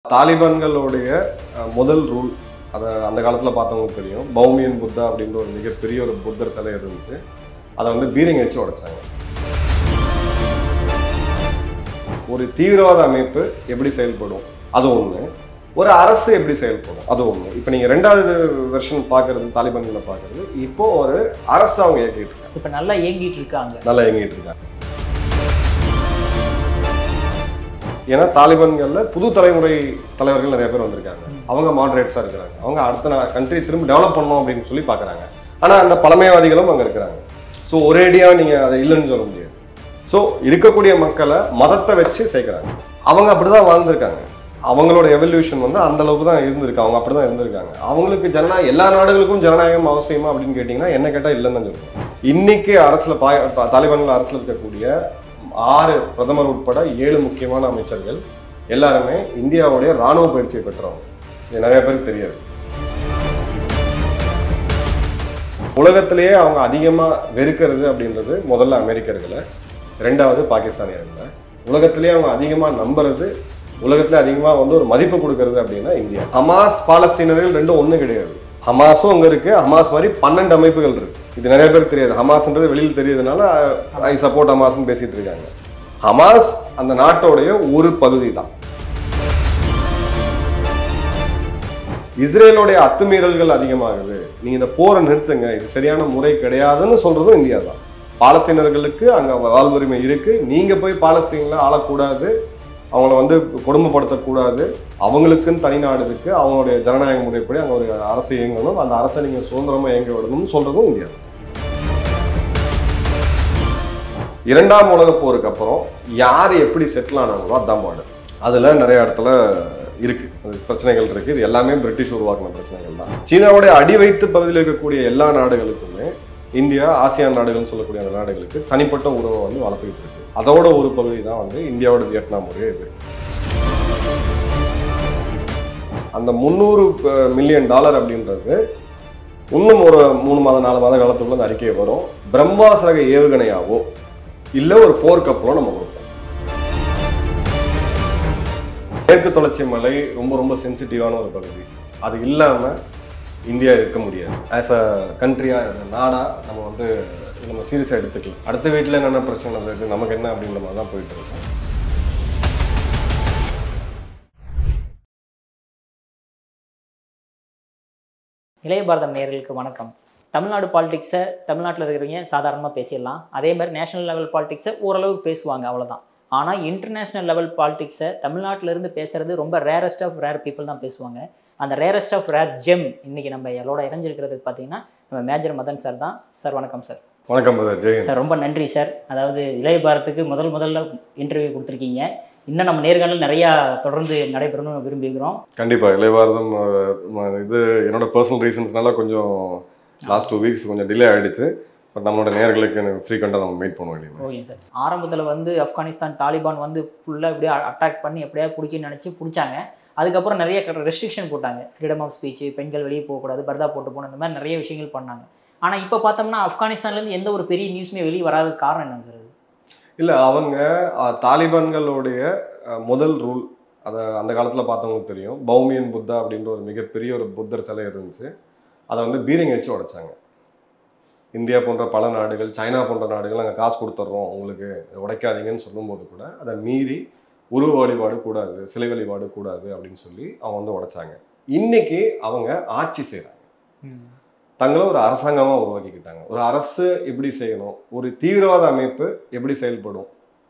தாலிபான்களுடைய முதல் ரூல் அதை அந்த காலத்தில் பார்த்தவங்களுக்கு தெரியும். பௌமியன் புத்தா அப்படின்ற ஒரு மிகப்பெரிய ஒரு புத்தர் சிலை இருந்துச்சு. அதை வந்து பீரங்கி வச்சு உடைச்சாங்க. ஒரு தீவிரவாத அமைப்பு எப்படி செயல்படும் அது ஒன்று, ஒரு அரசு எப்படி செயல்படும் அது ஒன்று. இப்போ நீங்கள் ரெண்டாவது வெர்ஷன் பார்க்கறது, தாலிபான்களை பார்க்கறது, இப்போ ஒரு அரசு அவங்க இயக்கிட்டு இருக்காங்க. இப்போ நல்லா இயங்கிட்டு இருக்காங்க. ஏன்னா தாலிபான்கள்ல புது தலைமுறை தலைவர்கள் நிறைய பேர் வந்திருக்காங்க. அவங்க மாடரேட்ஸா இருக்கிறாங்க. அவங்க அடுத்த கண்ட்ரி திரும்ப டெவலப் பண்ணணும் அப்படின்னு சொல்லி பாக்குறாங்க. ஆனா அந்த பழமைவாதிகளும் அங்க இருக்கிறாங்க. ஸோ ஒரேடியா நீங்க அதை இல்லைன்னு சொல்ல முடியாது. ஸோ இருக்கக்கூடிய மக்களை மதத்தை வச்சு சேர்க்கிறாங்க. அவங்க அப்படிதான் வாழ்ந்திருக்காங்க. அவங்களோட எவல்யூஷன் வந்து அந்த அளவுக்கு தான் இருந்திருக்கு. அவங்க அப்படிதான் இருந்திருக்காங்க. அவங்களுக்கு எல்லா நாடுகளுக்கும் ஜனநாயகம் அவசியமா அப்படின்னு கேட்டீங்கன்னா என்ன கேட்டா இல்லைன்னு தான் சொல்லுவாங்க. இன்னைக்கு அரசுல தாலிபான்கள் அரசுல இருக்கக்கூடிய 6 பிரதமர் உட்பட 7 முக்கியமான அமைச்சர்கள் எல்லாருமே இந்தியாவுடைய ராணுவ பயிற்சியை பெற்றவங்க. இது நிறைய பேருக்கு தெரியாது. உலகத்திலேயே அவங்க அதிகமா வெறுக்கிறது அப்படின்றது முதல்ல அமெரிக்கர்களை, ரெண்டாவது பாகிஸ்தானியர்களை. உலகத்திலேயே அவங்க அதிகமா நம்புறது, உலகத்துல அதிகமா வந்து ஒரு மதிப்பு கொடுக்கறது அப்படின்னா இந்தியா. ஹமாஸ் பாலஸ்தீனர்கள் ரெண்டும் ஒண்ணு கிடையாது. ஹமாஸும் அங்க இருக்கு. ஹமாஸ் மாதிரி 12 அமைப்புகள் இருக்கு. இது நிறைய பேருக்கு தெரியாது. ஹமாஸ்ன்றது வெளியில் தெரியுதுனால ஐ சப்போர்ட் ஹமாஸ்ன்னு பேசிட்டு இருக்காங்க. ஹமாஸ் அந்த நாட்டோடைய ஒரு பகுதி தான். இஸ்ரேலோடைய அத்துமீறல்கள் அதிகமாகுது, நீங்க இந்த போரை நிறுத்துங்க, இது சரியான முறை கிடையாதுன்னு சொல்றதும் இந்தியா தான். பாலஸ்தீனர்களுக்கு அங்க வாழ்வுரிமை இருக்கு. நீங்க போய் பாலஸ்தீன்ல ஆளக்கூடாது, அவங்கள வந்து கொடுமைப்படுத்தக்கூடாது, அவங்களுக்குன்னு தனி நாடு இருக்கு, அவங்களுடைய ஜனநாயக முறைப்படி அங்கே ஒரு அரசு இயங்கணும், அந்த அரசை நீங்கள் சுதந்திரமாக இயங்க விடணும்னு சொல்றதும் இந்தியா. 2ஆம் உலகப் போருக்கு அப்புறம் யார் எப்படி செட்டில் ஆனாங்களோ அதான் பாடு. அதில் நிறைய இடத்துல இருக்கு பிரச்சனைகள் இருக்கு. இது எல்லாமே பிரிட்டிஷ் உருவாக்கின பிரச்சனைகள் தான். சீனாவுடைய அடி வைத்து பகுதியில் இருக்கக்கூடிய எல்லா நாடுகளுக்குமே இந்தியா, ஆசியான் நாடுகள்னு சொல்லக்கூடிய அந்த நாடுகளுக்கு தனிப்பட்ட உறவை வந்து வளர்த்துக்கிட்டு இருக்கு. அதோட ஒரு பகுதி தான் வந்து இந்தியாவோட வியட்நாம் உறவு. இது அந்த $300 மில்லியன் அப்படின்றது இன்னும் ஒரு 3 மாத 4 மாத காலத்துக்குள்ள அந்த அறிக்கை வரும். பிரம்மாஸ் ரக ஏவுகணையாவோ இல்ல ஒரு போர்க்கப்பலோ நம்ம கொடுப்போம். மேற்கு தொடர்ச்சி மலை ரொம்ப ரொம்ப சென்சிட்டிவான ஒரு பகுதி. அது இல்லாம இந்தியா இருக்க முடியாது. ஆஸ் அ கண்ட்ரியா, நாடா நம்ம சீரியஸா எடுத்துக்கலாம். அடுத்த வீட்டில் என்னென்ன பிரச்சனை இருக்கு, நமக்கு என்ன அப்படின்ற மாதிரி தான் போயிட்டு இருக்கோம். இளைய பாரதம் நேயர்களுக்கு வணக்கம். தமிழ்நாடு பாலிடிக்ஸை தமிழ்நாட்டில் இருக்கிறவங்க சாதாரணமாக பேசிடலாம். அதே மாதிரி நேஷனல் லெவல் பாலிடிக்ஸை ஓரளவுக்கு பேசுவாங்க, அவ்வளோதான். ஆனால் இன்டர்நேஷ்னல் லெவல் பாலிடிக்ஸை தமிழ்நாட்டிலேருந்து பேசுகிறது ரொம்ப ரேரஸ்ட் ஆஃப் ரேர் பீப்புள் தான் பேசுவாங்க. அந்த ரேரஸ்ட் ஆஃப் ரேர் ஜெம் இன்னைக்கு நம்ம எல்லோட இணைஞ்சிருக்கிறதுக்கு பார்த்தீங்கன்னா நம்ம மேஜர் மதன் சார் தான். சார் வணக்கம் சார். வணக்கம் சார், ரொம்ப நன்றி சார். அதாவது இளைய பாரத்துக்கு முதல்ல இன்டர்வியூ கொடுத்துருக்கீங்க. இன்னும் நம்ம நேர்காணல் நிறையா தொடர்ந்து நடைபெறணும்னு விரும்புகிறோம். கண்டிப்பாக. இளைய பாரதம் இது என்னோட பர்சனல் ரீசன்ஸ்னால கொஞ்சம் லாஸ்ட் 2 வீக்ஸ் கொஞ்சம் டிலே ஆகிடுச்சு. பட் நம்மளோட நேர்களுக்கு ஃப்ரீக்வெண்ட்டாக நம்ம மீட் பண்ணுவோம் இல்லையா? Okay sir. ஆரம்பத்தில் வந்து ஆப்கானிஸ்தான் தாலிபான் வந்து ஃபுல்லாக எப்படியா அட்டாக் பண்ணி எப்படியாவது பிடிக்கணும்னு நினச்சி பிடிச்சாங்க. அதுக்கப்புறம் நிறைய ரெஸ்ட்ரிக்ஷன் போட்டாங்க. ஃப்ரீடம் ஆஃப் ஸ்பீச், பெண்கள் வெளியே போகக்கூடாது, பர்தா போட்டு போகணும், இந்த மாதிரி நிறைய விஷயங்கள் பண்ணாங்க. ஆனால் இப்போ பார்த்தோம்னா ஆப்கானிஸ்தான்லேருந்து எந்த ஒரு பெரிய நியூஸுமே வெளியே வராத காரணம் என்னங்க சார்? இல்லை, அவங்க தாலிபான்களுடைய முதல் ரூல் அதை அந்த காலத்தில் பார்த்தவங்களுக்கு தெரியும். பௌமியன் புத்தா அப்படின்ற ஒரு மிகப்பெரிய ஒரு புத்தர் சிலை இருந்துச்சு. அதை வந்து பீரங்கி வச்சு உடைச்சாங்க. இந்தியா போன்ற பல நாடுகள், சைனா போன்ற நாடுகள் நாங்கள் காசு கொடுத்துட்றோம் உங்களுக்கு, உடைக்காதீங்கன்னு சொல்லும்போது கூட அதை மீறி உருவ வழிபாடு கூடாது, சிலை வழிபாடு கூடாது அப்படின்னு சொல்லி அவங்க வந்து உடைச்சாங்க. இன்னைக்கு அவங்க ஆட்சி செய்கிறாங்க. தங்களை ஒரு அரசாங்கமாக உருவாக்கிக்கிட்டாங்க. ஒரு அரசு எப்படி செய்யணும், ஒரு தீவிரவாத அமைப்பு எப்படி செயல்படும்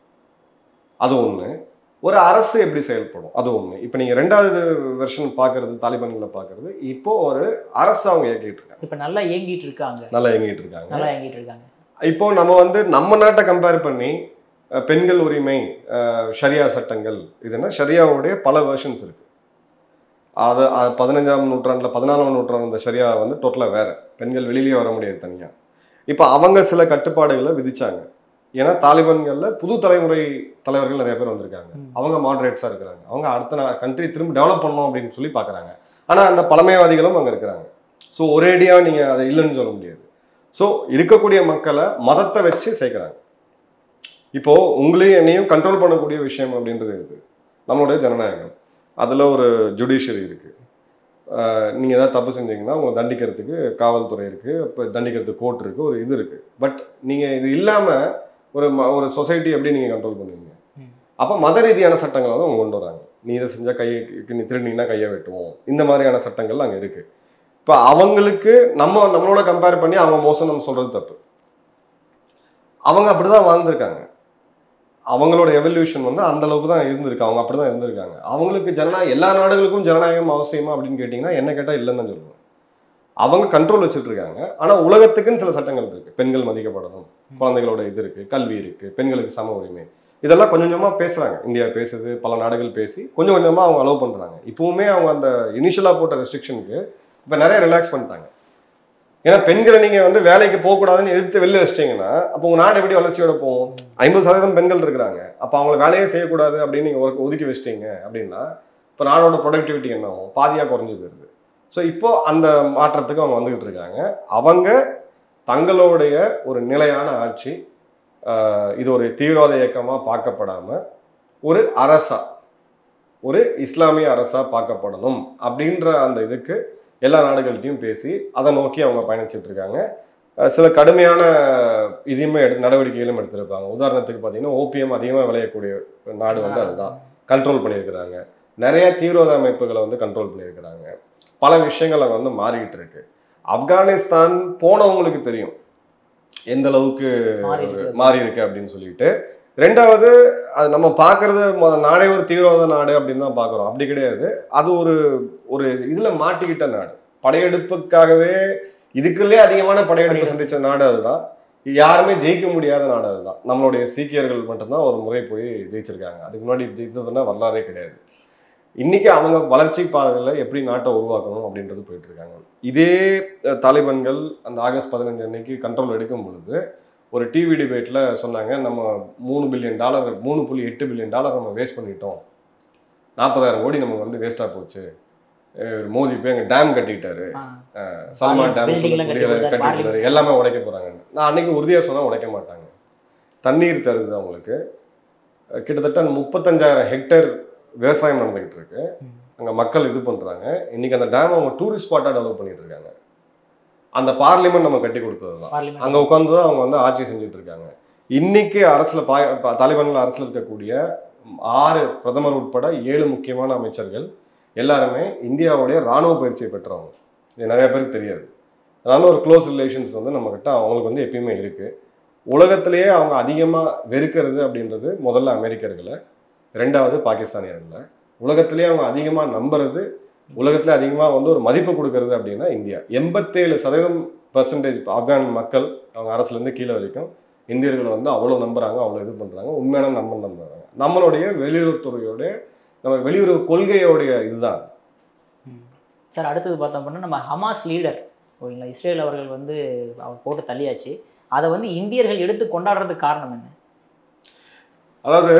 அது ஒன்று, ஒரு அரசு எப்படி செயல்படும் அது ஒன்று. இப்போ நீங்கள் ரெண்டாவது வெர்ஷன் பார்க்கறது, தாலிபான்களை பார்க்கறது, இப்போ ஒரு அரசு அவங்க இயக்கிட்டு இருக்காங்க. இப்போ நல்லா இயங்கிட்டு இருக்காங்க. இப்போ நம்ம வந்து நம்ம நாட்டை கம்பேர் பண்ணி பெண்கள் உரிமை, ஷரியா சட்டங்கள், இதுன்னா ஷரியாவுடைய பல வெர்ஷன்ஸ் இருக்கு. அது 15ஆம் நூற்றாண்டில் 14ஆம் நூற்றாண்டு இந்த ஷரியா வந்து டோட்டலாக வேற. பெண்கள் வெளியிலேயே வர முடியாது தனியாக. இப்போ அவங்க சில கட்டுப்பாடுகளை விதிச்சாங்க. ஏன்னா தாலிபான்களில் புது தலைமுறை தலைவர்கள் நிறைய பேர் வந்திருக்காங்க. அவங்க மாடரேட்ஸாக இருக்கிறாங்க. அவங்க அடுத்த கண்ட்ரி திரும்ப டெவலப் பண்ணணும் அப்படின்னு சொல்லி பார்க்குறாங்க. ஆனால் அந்த பழமைவாதிகளும் அங்கே இருக்கிறாங்க. ஸோ ஒரேடியாக நீங்கள் அதை இல்லைன்னு சொல்ல முடியாது. ஸோ இருக்கக்கூடிய மக்களை மதத்தை வச்சு சேர்க்குறாங்க. இப்போ உங்களையும் என்னையும் கண்ட்ரோல் பண்ணக்கூடிய விஷயம் அப்படின்றது இது நம்மளுடைய ஜனநாயகம். அதில் ஒரு ஜுடிஷியரி இருக்குது. நீங்கள் ஏதாவது தப்பு செஞ்சீங்கன்னா உங்களை தண்டிக்கிறதுக்கு காவல்துறை இருக்குது, இப்போ தண்டிக்கிறதுக்கு கோர்ட் இருக்குது, ஒரு இது இருக்குது. பட் நீங்கள் இது இல்லாமல் ஒரு சொசைட்டி எப்படி நீங்கள் கண்ட்ரோல் பண்ணுவீங்க? அப்போ மத ரீதியான சட்டங்களை வந்து அவங்க கொண்டு வராங்க. நீ இதை செஞ்சால் நீ திருடினீங்கன்னா கையை வெட்டுவோம், இந்த மாதிரியான சட்டங்கள் அங்கே இருக்குது. இப்போ அவங்களுக்கு நம்மளோட கம்பேர் பண்ணி அவங்க மோசம் நம்ம சொல்கிறது தப்பு. அவங்க அப்படி தான் வாழ்ந்துருக்காங்க. அவங்களோட எவல்யூஷன் வந்து அந்த அளவுக்கு தான் இருந்திருக்கு. அவங்க அப்படி தான் இருந்திருக்காங்க. அவங்களுக்கு ஜனநாயகம், எல்லா நாடுகளுக்கும் ஜனநாயகம் அவசியமா அப்படின்னு கேட்டிங்கன்னா என்ன கேட்டால் இல்லைன்னு தான் சொல்லுவேன். அவங்க கண்ட்ரோல் வச்சுட்டு இருக்காங்க. ஆனால் உலகத்துக்குன்னு சில சட்டங்கள் இருக்குது. பெண்கள் மதிக்கப்படணும், குழந்தைகளோட இது இருக்குது, கல்வி இருக்குது, பெண்களுக்கு சம உரிமை, இதெல்லாம் கொஞ்சம் கொஞ்சமாக பேசுகிறாங்க. இந்தியா பேசுது, பல நாடுகள் பேசி கொஞ்சம் கொஞ்சமாக அவங்க அலோவ் பண்ணுறாங்க. இப்போவுமே அவங்க அந்த இனிஷியலாக போட்ட ரெஸ்ட்ரிக்ஷனுக்கு இப்போ நிறைய ரிலாக்ஸ் பண்ணிட்டாங்க. ஏன்னா பெண்களை நீங்கள் வந்து வேலைக்கு போகக்கூடாதுன்னு எதிர்த்து வெளில வச்சிட்டிங்கன்னா அப்போ உங்கள் நாடு எப்படி வளர்ச்சியோட போகும்? 50% பெண்கள் இருக்கிறாங்க. அப்போ அவங்கள வேலையே செய்யக்கூடாது அப்படின்னு நீங்கள் ஒதுக்கி வச்சிட்டீங்க அப்படின்னா இப்போ நாடோட ப்ரொடக்டிவிட்டி என்ன ஆகும்? பாதியாக குறைஞ்சி போயிருது. ஸோ இப்போ அந்த மாற்றத்துக்கு அவங்க வந்துகிட்டு இருக்காங்க. அவங்க தங்களுடைய ஒரு நிலையான ஆட்சி, இது ஒரு தீவிரவாத இயக்கமாக பார்க்கப்படாமல் ஒரு அரசா, ஒரு இஸ்லாமிய அரசா பார்க்கப்படணும் அப்படின்ற அந்த இதுக்கு எல்லா நாடுகள்கிட்டையும் பேசி அதை நோக்கி அவங்க பயணிச்சுட்டு இருக்காங்க. சில கடுமையான இதையுமே நடவடிக்கைகளும் எடுத்திருப்பாங்க. உதாரணத்துக்கு பார்த்தீங்கன்னா ஓபிஎம் அதிகமாக விளையக்கூடிய நாடு வந்து அதுதான் கண்ட்ரோல் பண்ணியிருக்கிறாங்க. நிறைய தீவிரவாத அமைப்புகளை வந்து கண்ட்ரோல் பண்ணியிருக்கிறாங்க. பல விஷயங்கள் அங்கே வந்து மாறிக்கிட்டு இருக்கு. ஆப்கானிஸ்தான் போனவங்களுக்கு தெரியும் எந்த அளவுக்கு மாறி இருக்கு அப்படின்னு சொல்லிட்டு. ரெண்டாவது, அது நம்ம பார்க்கறது நாடே ஒரு தீவிரவாத நாடு அப்படின்னு தான் பார்க்குறோம். அப்படி கிடையாது. அது ஒரு இதில் மாட்டிக்கிட்ட நாடு. படையெடுப்புக்காகவே இதுக்குள்ளே அதிகமான படையெடுப்பு சந்திச்ச நாடு அதுதான். யாருமே ஜெயிக்க முடியாத நாடு அதுதான். நம்மளுடைய சீக்கியர்கள் மட்டும்தான் ஒரு முறை போய் ஜெயிச்சிருக்காங்க. அதுக்கு முன்னாடி ஜெயித்ததுன்னா வரலாறே கிடையாது. இன்னைக்கு அவங்க வளர்ச்சி பாதையில் எப்படி நாட்டை உருவாக்கணும் அப்படின்றது போயிட்டு இருக்காங்க. இதே தாலிபான்கள் அந்த ஆகஸ்ட் 15 அன்னைக்கு கண்ட்ரோல் எடுக்கும் பொழுது ஒரு டிவி டிபேட்டில் சொன்னாங்க, நம்ம $3 பில்லியன், $3.8 பில்லியன் நம்ம வேஸ்ட் பண்ணிட்டோம், 40,000 கோடி நமக்கு வந்து வேஸ்ட்டாக போச்சு. மோடி போய் எங்கள் டேம் கட்டிட்டாரு, சல்மான் டேம் கட்டிட்டாரு, எல்லாமே உடைக்க போகிறாங்கன்னு. நான் அன்னைக்கு உறுதியாக சொன்னால் உடைக்க மாட்டாங்க. தண்ணீர் தருது அவங்களுக்கு. கிட்டத்தட்ட 35,000 ஹெக்டேர் விவசாயம் நடந்துக்கிட்டு இருக்கு. அங்கே மக்கள் இது பண்ணுறாங்க. இன்னைக்கு அந்த டேம் அவங்க டூரிஸ்ட் ஸ்பாட்டாக டெவலப் பண்ணிட்டு இருக்காங்க. அந்த பார்லிமெண்ட் நம்ம கட்டி கொடுத்தது தான். அங்கே உட்காந்து தான் அவங்க வந்து ஆட்சி செஞ்சுட்டு இருக்காங்க. இன்னைக்கு அரசில் தாலிபான்கள் அரசில் இருக்கக்கூடிய 6 பிரதமர் உட்பட 7 முக்கியமான அமைச்சர்கள் எல்லாருமே இந்தியாவுடைய இராணுவ பயிற்சியை பெற்றவங்க. இது நிறைய பேருக்கு தெரியாது. அதனால ஒரு க்ளோஸ் ரிலேஷன்ஸ் வந்து நம்மக்கிட்ட அவங்களுக்கு வந்து எப்பயுமே இருக்கு. உலகத்திலேயே அவங்க அதிகமாக வெறுக்கிறது அப்படின்றது முதல்ல அமெரிக்கர்களை, ரெண்டாவது பாகிஸ்தானியர்களை. உலகத்திலேயே அவங்க அதிகமாக நம்புறது, உலகத்துல அதிகமாக வந்து ஒரு மதிப்பு கொடுக்கறது அப்படின்னா இந்தியா. 87% ஆப்கான் மக்கள் அவங்க அரசுலேருந்து கீழே வரைக்கும் இந்தியர்களை வந்து அவ்வளோ நம்புறாங்க, அவ்வளோ இது பண்ணுறாங்க. உண்மையான நம்புறாங்க. நம்மளுடைய வெளியுறவுத்துறையோட, நம்ம வெளியுறவு கொள்கையோடைய இதுதான். சார், அடுத்தது பார்த்தோம் அப்படின்னா நம்ம ஹமாஸ் லீடர் ஓகேங்களா, இஸ்ரேல் அவர்கள் வந்து அவர் போட்டு தள்ளியாச்சு. அதை வந்து இந்தியர்கள் எடுத்து கொண்டாடுறதுக்கு காரணம் என்ன? அதாவது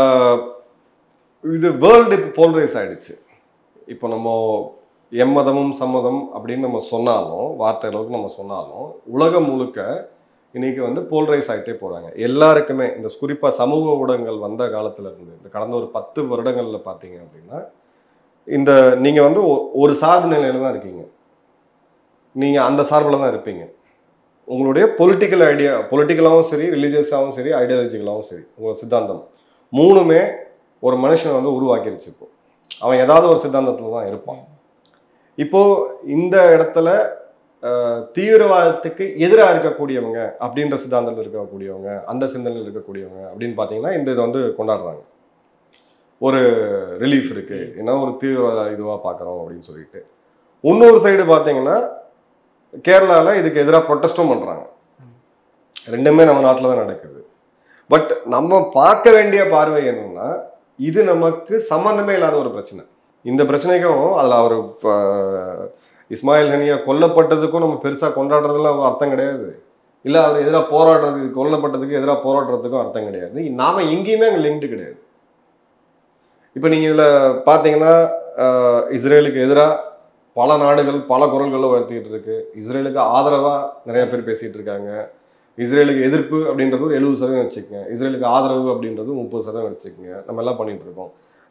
இது வேர்ல்டு போல்ரைஸ் ஆயிடுச்சு. இப்போ நம்ம எம்மதமும் சம்மதம் அப்படின்னு நம்ம சொன்னாலும், வார்த்தை அளவுக்கு நம்ம சொன்னாலும், உலகம் முழுக்க இன்னைக்கு வந்து போல்ரைஸ் ஆகிட்டே போகிறாங்க. எல்லாருக்குமே இந்த குறிப்பாக சமூக ஊடகங்கள் வந்த காலத்துல இருந்து இந்த கடந்த ஒரு 10 வருடங்களில் பார்த்தீங்க அப்படின்னா, இந்த நீங்கள் வந்து ஒரு சார்பு நிலையில தான் இருக்கீங்க. நீங்கள் அந்த சார்பில் தான் இருப்பீங்க. உங்களுடைய பொலிட்டிக்கல் ஐடியா, பொலிட்டிக்கலாகவும் சரி, ரிலீஜியஸாகவும் சரி, ஐடியாலஜிக்கலாகவும் சரி, உங்களோட சித்தாந்தம் 3மே ஒரு மனுஷனை வந்து உருவாக்கிடுச்சு. இப்போ அவன் ஏதாவது ஒரு சித்தாந்தத்தில் தான் இருப்பான். இப்போ இந்த இடத்துல தீவிரவாதத்துக்கு எதிராக இருக்கக்கூடியவங்க அப்படின்ற சித்தாந்தத்தில் இருக்கக்கூடியவங்க, அந்த சிந்தனையில் இருக்கக்கூடியவங்க அப்படின்னு பார்த்தீங்கன்னா இந்த இதை வந்து கொண்டாடுறாங்க. ஒரு ரிலீஃப் இருக்கு, ஏன்னா ஒரு தீவிரவாத இதுவாக பார்க்குறோம் அப்படின்னு சொல்லிட்டு. இன்னொரு சைடு பார்த்தீங்கன்னா கேரளாவில் இதுக்கு எதிராக ப்ரொட்டஸ்டும் பண்ணுறாங்க. ரெண்டுமே நம்ம நாட்டில் தான் நடக்குது. பட் நம்ம பார்க்க வேண்டிய பார்வை என்னன்னா, இது நமக்கு சம்பந்தமே இல்லாத ஒரு பிரச்சனை. இந்த பிரச்சனைக்கும் அதில் அவர் இஸ்மாயில் ஹனியா கொல்லப்பட்டதுக்கும் நம்ம பெருசாக கொண்டாடுறதுலாம் அர்த்தம் கிடையாது. இல்லை அவர் எதிராக போராடுறது, கொல்லப்பட்டதுக்கு எதிராக போராடுறதுக்கும் அர்த்தம் கிடையாது. நாம எங்கேயுமே அங்கே லிங்க்டு கிடையாது. இப்போ நீங்கள் இதில் பார்த்தீங்கன்னா இஸ்ரேலுக்கு எதிராக பல நாடுகள் பல குரல்களை உயர்த்திக்கிட்டு இருக்கு. இஸ்ரேலுக்கு ஆதரவாக நிறைய பேர் பேசிகிட்டு இருக்காங்க. இஸ்ரேலுக்கு எதிர்ப்பு அப்படின்றது ஒரு 70% வச்சுக்கோங்க, இஸ்ரேலுக்கு ஆதரவு அப்படின்றது 30% வச்சுக்கோங்க. நம்ம எல்லாம் பண்ணிட்டு இருக்கோம்.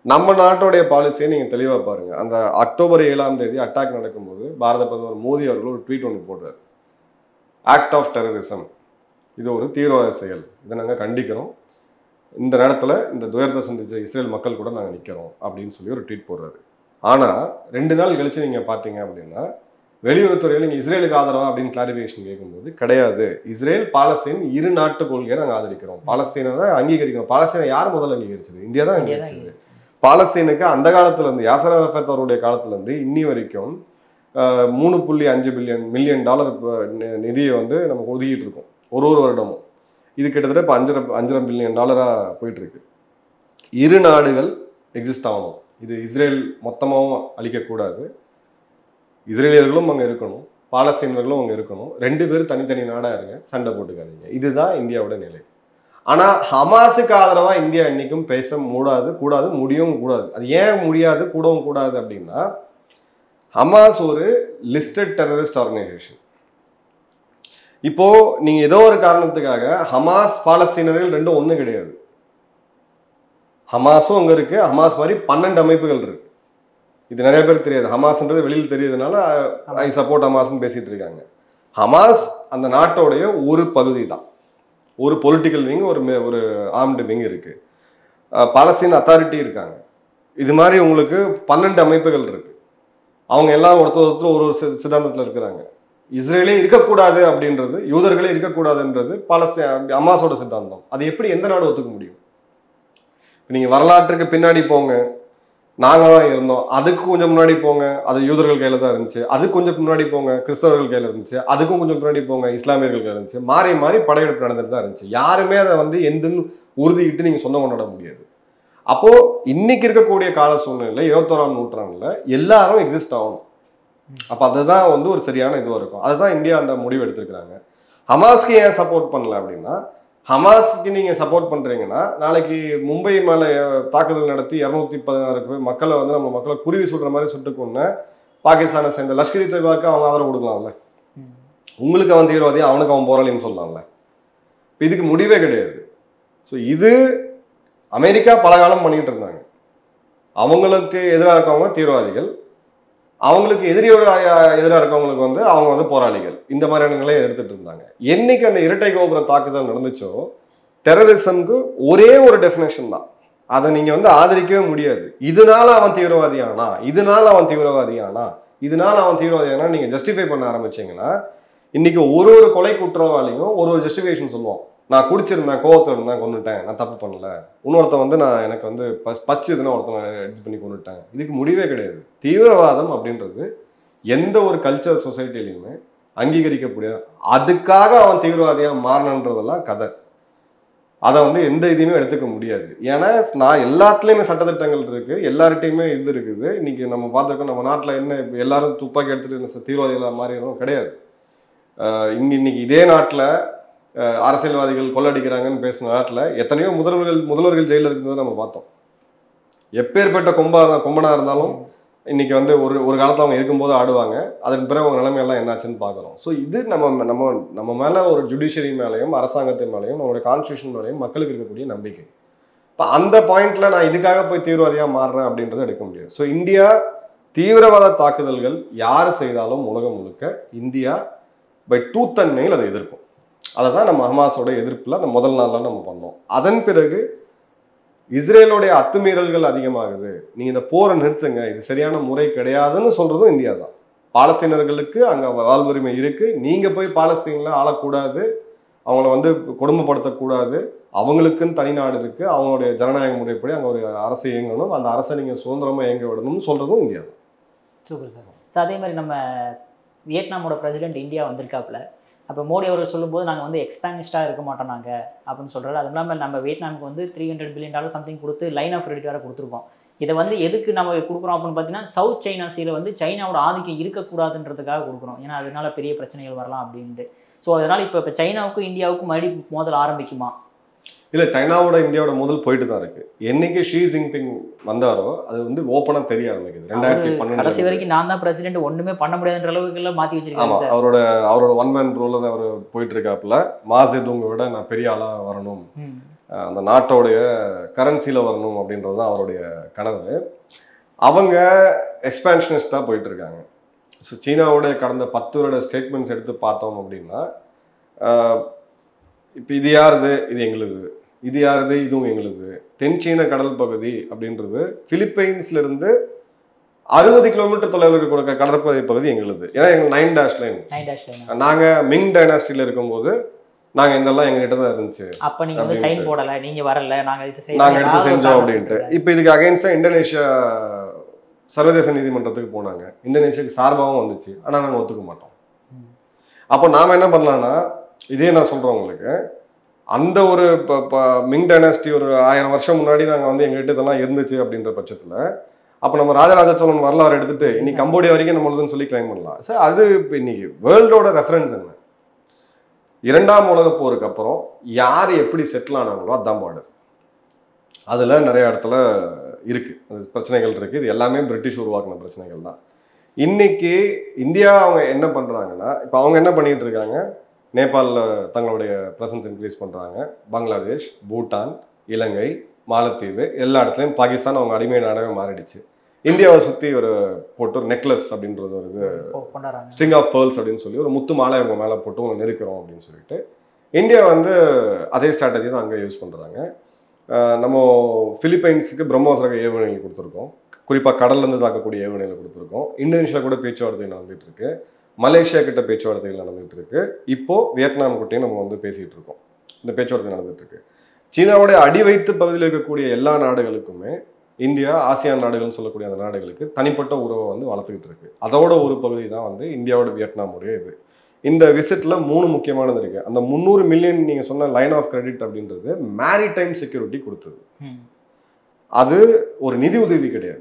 நம்ம நாட்டோடைய பாலிசியை நீங்கள் தெளிவாக பாருங்க. அந்த அக்டோபர் 7ஆம் தேதி அட்டாக் நடக்கும்போது பாரத பிரதமர் மோடி அவர்கள் ஒரு ட்வீட் ஒன்று போடுறாரு. ஆக்ட் ஆஃப் டெரரிசம், இது ஒரு தீவிரவாத செயல், இதை நாங்கள் கண்டிக்கிறோம், இந்த நேரத்தில் இந்த துயரத்தை சந்திச்ச இஸ்ரேல் மக்கள் கூட நாங்கள் நிற்கிறோம் அப்படின்னு சொல்லி ஒரு ட்வீட் போடுறாரு. ஆனால் 2 நாள் கழிச்சு நீங்கள் பார்த்தீங்க அப்படின்னா வெளியுறவுத்துறையில் நீங்கள் இஸ்ரேலுக்கு ஆதரவா அப்படின்னு கிளாரிஃபிகேஷன் கேட்கும்போது கிடையாது, இஸ்ரேல் பாலஸ்தீன் இரு நாட்டு கொள்கையை நாங்கள் ஆதரிக்கிறோம், பாலஸ்தீனை தான் அங்கீகரிக்கிறோம். பாலஸ்தீனை யார் முதல்ல அங்கீகரிச்சது? இந்தியா தான் அங்கீகரிச்சது. பாலஸ்தீனுக்கு அந்த காலத்துல இருந்து யாசர் அரஃபத் அவருடைய காலத்துல இருந்து இன்னி வரைக்கும் $3.5 மில்லியன் நிதியை வந்து நமக்கு ஒதுக்கிட்டு இருக்கோம் ஒரு வருடமும். இது கிட்டத்தட்ட இப்போ 5.5 பில்லியன் போயிட்டு இருக்கு. இரு நாடுகள் எக்ஸிஸ்ட் ஆகணும். இது இஸ்ரேல் மொத்தமாகவும் அழிக்கக்கூடாது, இஸ்ரேலியர்களும் அங்கே இருக்கணும், பாலஸ்தீனர்களும் அங்கே இருக்கணும், 2 பேரும் தனித்தனி நாடாக இருங்க, சண்டை போட்டுக்காதீங்க. இதுதான் இந்தியாவோட நிலை. ஆனால் ஹமாஸுக்கு ஆதரவாக இந்தியா இன்னைக்கும் பேச கூடாது, முடியவும் கூடாது. அது ஏன் முடியாது, கூடவும் கூடாது அப்படின்னா, ஹமாஸ் ஒரு லிஸ்டட் டெரரிஸ்ட் ஆர்கனைசேஷன். இப்போ நீங்க ஏதோ ஒரு காரணத்துக்காக ஹமாஸ் பாலஸ்தீனர்கள் ரெண்டும் ஒண்ணு கிடையாது. ஹமாஸும் அங்க இருக்கு, ஹமாஸ் மாதிரி 12 அமைப்புகள் இருக்கு. இது நிறைய பேருக்கு தெரியாது. ஹமாஸ்ன்றது வெளியில் தெரியுதுனால ஐ சப்போர்ட் ஹமாஸ்ன்னு பேசிட்டு இருக்காங்க. ஹமாஸ் அந்த நாட்டோடைய ஒரு பகுதி தான், ஒரு பொலிட்டிக்கல் விங், ஒரு ஆர்ம்டு விங் இருக்கு. பாலஸ்தீன் அத்தாரிட்டி இருக்காங்க. இது மாதிரி உங்களுக்கு 12 அமைப்புகள் இருக்கு. அவங்க எல்லாம் ஒருத்தர் ஒரு சித்தாந்தத்தில் இருக்கிறாங்க. இஸ்ரேலே இருக்கக்கூடாது அப்படின்றது, யூதர்களே இருக்கக்கூடாதுன்றது ஹமாஸோட சித்தாந்தம். அது எப்படி எந்த நாடு ஒத்துக்க முடியும்? நீங்க வரலாற்றுக்கு பின்னாடி போங்க, நாங்க தான் இருந்தோம், அதுக்கு கொஞ்சம் முன்னாடி போங்க, அது யூதர்கள் கையில தான் இருந்துச்சு, அதுக்கு கொஞ்சம் முன்னாடி போங்க கிறிஸ்தவர்கள் கையில இருந்துச்சு, அதுக்கும் கொஞ்சம் முன்னாடி போங்க இஸ்லாமியர்கள் கையில இருந்துச்சு, மாறி மாறி படையெடுப்பு நடந்துட்டு தான் இருந்துச்சு. யாருமே அதை வந்து எந்தன்னு உறுதிக்கிட்டு நீங்க சொந்தம் கொண்டாட முடியாது. அப்போ இன்னைக்கு இருக்கக்கூடிய கால சூழ்நிலை 21ஆம் நூற்றாண்டுல எல்லாரும் எக்ஸிஸ்ட் ஆகணும். அப்ப அதுதான் வந்து ஒரு சரியான இதுவாக இருக்கும். அதுதான் இந்தியா அந்த முடிவு எடுத்திருக்கிறாங்க. ஹமாஸ்க்கு ஏன் சப்போர்ட் பண்ணல அப்படின்னா, ஹமாஸ்க்கு நீங்க சப்போர்ட் பண்றீங்கன்னா நாளைக்கு மும்பை மேல தாக்குதல் நடத்தி 216 மக்களை வந்து நம்ம மக்களை குருவி சுடுற மாதிரி சுட்டுக்கொண்டு பாகிஸ்தானை சேர்ந்த லஷ்கர் இ தொய்பாவுக்கு அவங்க ஆதரவு கொடுக்கலாம்ல. உங்களுக்கு அவன் தீவிரவாதி, அவனுக்கு அவன் போராளின்னு சொல்லலாம்ல. இதுக்கு முடிவே கிடையாது. ஸோ இது அமெரிக்கா பல காலம் பண்ணிட்டு இருந்தாங்க. அவங்களுக்கு எதிராக இருக்கவங்க தீவிரவாதிகள், அவங்களுக்கு எதிராக இருக்கவங்களுக்கு வந்து அவங்க வந்து போராளிகள், இந்த மாதிரியான நிலையை எடுத்துட்டு இருந்தாங்க. என்னைக்கு அந்த இரட்டை கோபுர தாக்குதல் நடந்துச்சோ, டெரரிசம்க்கு ஒரே ஒரு டெஃபினேஷன் தான், அதை நீங்க வந்து ஆதரிக்கவே முடியாது. இதனால அவன் தீவிரவாதியானா, நீங்க ஜஸ்டிஃபை பண்ண ஆரம்பிச்சீங்கன்னா, இன்னைக்கு ஒரு கொலை குற்றவாளியும் ஒரு ஜஸ்டிஃபிகேஷன் சொல்லுவோம். நான் குடிச்சிருந்தேன், கோவத்தில் இருந்தேன், கொண்டுட்டேன், நான் தப்பு பண்ணல. இன்னொருத்தன் வந்து எனக்கு வந்து பச்சுதுன்னா ஒருத்தனை எடுத்து பண்ணி கொண்டுட்டேன். இதுக்கு முடிவே கிடையாது. தீவிரவாதம் அப்படின்றது எந்த ஒரு கல்ச்சர் சொசைட்டிலையுமே அங்கீகரிக்க முடியாது. அதுக்காக அவன் தீவிரவாதியா மாறணுன்றதெல்லாம் கதை. அதை வந்து எந்த இதையுமே எடுத்துக்க முடியாது. ஏன்னா நான் எல்லாத்துலேயுமே சட்டத்திட்டங்கள் இருக்கு, எல்லார்ட்டையுமே இது இருக்குது. இன்னைக்கு நம்ம பார்த்துருக்கோம், நம்ம நாட்டில் என்ன எல்லாரும் துப்பாக்கி எடுத்துட்டு தீவிரவாதிகளாக மாறிடும் கிடையாது. இன்னைக்கு இதே நாட்டில் அரசியல்வாதிகள் கொள்ளடிக்கிறாங்கன்னு பேசின நாட்டில் எத்தனையோ முதல்வர்கள் ஜெயிலில் இருக்கிறத நம்ம பார்த்தோம். எப்பேற்பட்ட கொம்பனா இருந்தாலும் இன்னைக்கு வந்து ஒரு காலத்தில் அவங்க இருக்கும்போது ஆடுவாங்க, அதன் பிறகு அவங்க நிலைமையெல்லாம் என்னாச்சுன்னு பார்க்குறோம். ஸோ இது நம்ம மேலே ஒரு ஜுடிஷியரி மேலேயும் அரசாங்கத்தின் மேலேயும் நம்மளுடைய கான்ஸ்டியூஷன் மேலேயும் மக்களுக்கு இருக்கக்கூடிய நம்பிக்கை. இப்போ அந்த பாயிண்ட்ல நான் இதுக்காக போய் தீவிரவாதியாக மாறுறேன் அப்படின்றத எடுக்க முடியாது. ஸோ இந்தியா தீவிரவாத தாக்குதல்கள் யார் செய்தாலும் உலகம் முழுக்க India by tooth and nail அதை எதிர்க்கும். அதை தான் நம்ம ஹமாஸோட எதிர்ப்பில் அந்த முதல் நாளில் நம்ம பண்ணோம். அதன் பிறகு இஸ்ரேலோடைய அத்துமீறல்கள் அதிகமாகுது, நீங்க இந்த போரை நிறுத்துங்க, இது சரியான முறை கிடையாதுன்னு சொல்றதும் இந்தியா தான். பாலஸ்தீனர்களுக்கு அங்க வாழ்வுரிமை இருக்கு, நீங்க போய் பாலஸ்தீன்ல ஆளக்கூடாது, அவங்கள வந்து கொடுமைப்படுத்தக்கூடாது, அவங்களுக்குன்னு தனி நாடு இருக்கு, அவங்களுடைய ஜனநாயக முறைப்படி அங்க ஒரு அரசு இயங்கணும், அந்த அரசை நீங்க சுதந்திரமா இயங்க விடணும்னு சொல்றதும் இந்தியா தான். Super sir. ஸோ அதே மாதிரி நம்ம வியட்நாமோட பிரசிடென்ட் இந்தியா வந்திருக்காப்புல, அப்போ மோடி அவர்கள் சொல்லும்போது நாங்கள் வந்து எக்ஸ்பானிஸ்டாக இருக்க மாட்டோம் நாங்கள் அப்படின்னு சொல்கிறாரு. அதுவும் இல்லாமல் நம்ம வியட்நாமுக்கு வந்து $300 பில்லியன் சம்திங் கொடுத்து லைன் ஆஃப் கிரெடிட் வேறு கொடுத்துருக்கோம். இதை வந்து எதுக்கு நம்ம கொடுக்குறோம் அப்படின்னு பார்த்தீங்கன்னா, சவுத் சைனா சீல வந்து சைனாவோட ஆதிக்கம் இருக்கக்கூடாதுன்றதுக்காக கொடுக்குறோம். ஏன்னா அதனால பெரிய பிரச்சனைகள் வரலாம் அப்படின்ட்டு. ஸோ அதனால் இப்போ சைனாவுக்கும் இந்தியாவுக்கும் மறுபடியும் மோதல் ஆரம்பிக்குமா? இல்லை, சைனாவோட இந்தியாவோட முதல் போயிட்டு தான் இருக்கு. என்னைக்கு ஷி ஜின்பிங் வந்தாரோ அது வந்து ஓப்பனாக தெரிய ஆரம்பிக்குது. 2012 கடைசி வரைக்கும் நான் தான் பிரசிடென்ட், ஒன்றுமே பண்ண முடியாதுன்ற அளவுக்கு எல்லாம் மாற்றி வச்சிருக்காங்க. அவரோட ஒன் மேன் ரூலில் தான் அவர் போயிட்டு இருக்காப்புல. மாசேதுங்கை விட நான் பெரிய ஆளாக வரணும், அந்த நாட்டோடைய கரன்சியில் வரணும் அப்படின்றது தான் அவருடைய கனவு. அவங்க எக்ஸ்பேன்ஷனிஸ்டாக போயிட்டு இருக்காங்க. ஸோ சீனாவுடைய கடந்த 10 வருட ஸ்டேட்மெண்ட்ஸ் எடுத்து பார்த்தோம் அப்படின்னா, இப்போ இது யாருது, இது எங்களுது, இது யாருது, இதுவும் எங்களுது. தென் சீன கடல் பகுதி அப்படின்றது பிலிப்பைன்ஸ்லேருந்து 60 கிலோமீட்டர் தொலைவில் இருக்கக்கூடிய கடற்பகுதி பகுதி எங்களுது. ஏன்னா எங்களுக்கு 9 டேஷ் லைன். நாங்கள் மிங் டைனாஸ்டியில் இருக்கும்போது நாங்கள் இதெல்லாம் எங்ககிட்ட தான் இருந்துச்சு. அப்போ நீங்கள் வந்து சைன் போடலை, நீங்கள் வரல, நாங்கள் எடுத்து செஞ்சோம் அப்படின்ட்டு. இப்போ இதுக்கு அகைன்ஸ்டாக இந்தோனேஷியா சர்வதேச நீதிமன்றத்துக்கு போனாங்க. இந்தோனேஷியாவுக்கு சார்பாகவும் வந்துச்சு. ஆனால் நாங்கள் ஒத்துக்க மாட்டோம். அப்போ நாம் என்ன பண்ணலான்னா, இதே நான் சொல்கிறேன் உங்களுக்கு, அந்த ஒரு இப்போ மிங் டைனாஸ்டி ஒரு 1000 வருஷம் முன்னாடி நாங்கள் வந்து எங்ககிட்ட இதெல்லாம் இருந்துச்சு அப்படின்ற பட்சத்தில், அப்போ நம்ம ராஜராஜ சோழன் வரலாறு எடுத்துட்டு இன்னைக்கு கம்போடியா வரைக்கும் நம்மளுதுன்னு சொல்லி கிளைம் பண்ணலாம். சார் அது இப்போ இன்னைக்கு வேர்ல்டோட ரெஃபரன்ஸ் என்ன? 2ஆம் உலகப் போருக்கு அப்புறம் யார் எப்படி செட்டில் ஆனாங்களோ அதுதான் பார்டர். அதில் நிறைய இடத்துல இருக்கு, அது பிரச்சனைகள் இருக்கு. இது எல்லாமே பிரிட்டிஷ் உருவாக்கின பிரச்சனைகள் தான். இன்னைக்கு இந்தியா அவங்க என்ன பண்றாங்கன்னா, இப்போ அவங்க என்ன பண்ணிட்டு இருக்காங்க, நேபாளில் தங்களுடைய ப்ரெசன்ஸ் இன்க்ரீஸ் பண்றாங்க. பங்களாதேஷ், பூட்டான், இலங்கை, மாலத்தீவு எல்லா இடத்துலையும் பாகிஸ்தான் அவங்க அடிமை நாடாகவே மாறிடுச்சு. இந்தியாவை சுற்றி ஒரு போட்டு ஒரு நெக்லஸ் அப்படின்றது ஒரு இது, ஸ்ட்ரிங் ஆஃப் பேர்ல்ஸ் அப்படின்னு சொல்லி ஒரு முத்து மாலை அவங்க மேலே போட்டு அவங்க நெருக்கிறோம் அப்படின்னு சொல்லிட்டு இந்தியா வந்து அதே ஸ்ட்ராட்டஜி தான் அங்கே யூஸ் பண்ணுறாங்க. நம்ம பிலிப்பைன்ஸுக்கு பிரம்மோஸ் ரக ஏவுகணைகள் கொடுத்துருக்கோம். குறிப்பாக கடல்லேருந்து தாக்கக்கூடிய ஏவுகணைகள் கொடுத்துருக்கோம். இந்தோனேஷியா கூட பேச்சுவார்த்தை நடந்துகிட்டு இருக்கு. மலேசியா கிட்ட பேச்சுவார்த்தைகள் நடந்துகிட்டு இருக்கு. இப்போது வியட்நாம் கிட்டையும் நம்ம வந்து பேசிகிட்டு இருக்கோம். இந்த பேச்சுவார்த்தை நடந்துட்டு இருக்கு. சீனாவுடைய அடி வைத்து பகுதியில் இருக்கக்கூடிய எல்லா நாடுகளுக்குமே இந்தியா, ஆசியான் நாடுகள்னு சொல்லக்கூடிய அந்த நாடுகளுக்கு தனிப்பட்ட உறவை வந்து வளர்த்துக்கிட்டு இருக்கு. அதோட ஒரு பகுதி தான் வந்து இந்தியாவோட வியட்நாமுடைய இது. இந்த விசிட்ல 3 முக்கியமானது இருக்கு. அந்த 300 மில்லியன் நீங்க சொன்ன லைன் ஆஃப் கிரெடிட் அப்படின்றது மேரிடைம் செக்யூரிட்டி கொடுத்தது. அது ஒரு நிதி உதவி கிடையாது.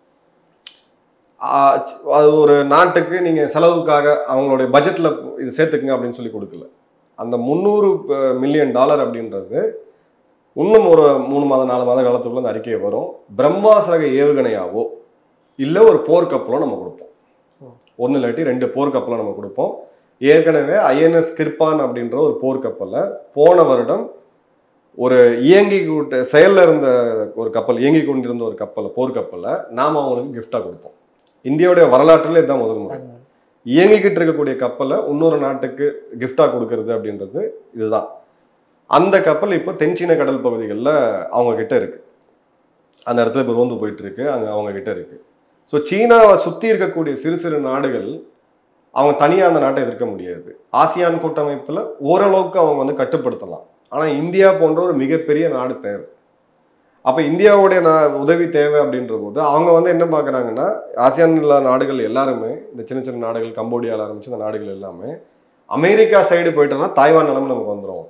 அது ஒரு நாட்டுக்கு நீங்க செலவுக்காக அவங்களுடைய பட்ஜெட்ல இது சேர்த்துக்குங்க அப்படின்னு சொல்லி கொடுக்கல. அந்த $300 மில்லியன் அப்படின்றது இன்னும் ஒரு 3 மாத 4 மாத காலத்துக்குள்ள அந்த அறிக்கை வரும். பிரம்மாஸ் ரக ஏவுகணையாவோ இல்லை ஒரு போர்க்கப்பலோ நம்ம கொடுப்போம். 1 இல்லாட்டி 2 போர்க்கப்பலை நம்ம கொடுப்போம். ஏற்கனவே ஐஎன்எஸ் கிர்பான் அப்படின்ற ஒரு போர்க்கப்பலை போன வருடம் ஒரு செயலில் இருந்த ஒரு கப்பல், இயங்கி கொண்டிருந்த ஒரு கப்பலை, போர்க்கப்பலை நாம் அவங்களுக்கு கிஃப்டாக கொடுத்தோம். இந்தியாவுடைய வரலாற்றில் இதுதான் முதல் முறை. இயங்கிக்கிட்டு இருக்கக்கூடிய கப்பலை இன்னொரு நாட்டுக்கு கிஃப்டாக கொடுக்கறது அப்படின்றது இதுதான். அந்த கப்பல் இப்போ தென்சீன கடல் பகுதிகளில் அவங்க கிட்ட இருக்கு. அந்த இடத்துல இப்போ ரோந்து போயிட்டு இருக்கு, அங்கே அவங்க கிட்ட இருக்கு. ஸோ சீனாவை சுற்றி இருக்கக்கூடிய சிறு சிறு நாடுகள் அவங்க தனியாக அந்த நாட்டை எதிர்க்க முடியாது. ஆசியான் கூட்டமைப்பில் ஓரளவுக்கு அவங்க வந்து கட்டுப்படுத்தலாம். ஆனால் இந்தியா போன்ற ஒரு மிகப்பெரிய நாடு தேவை. அப்போ இந்தியாவுடைய உதவி தேவை அப்படின்ற போது அவங்க வந்து என்ன பார்க்குறாங்கன்னா, ஆசியான் நாடுகள் எல்லாருமே, இந்த சின்ன சின்ன நாடுகள், கம்போடியாவில் ஆரம்பிச்சு இந்த நாடுகள் எல்லாமே அமெரிக்கா சைடு போயிட்டோம்னா தாய்வான் நிலைமை நமக்கு வந்துடும்.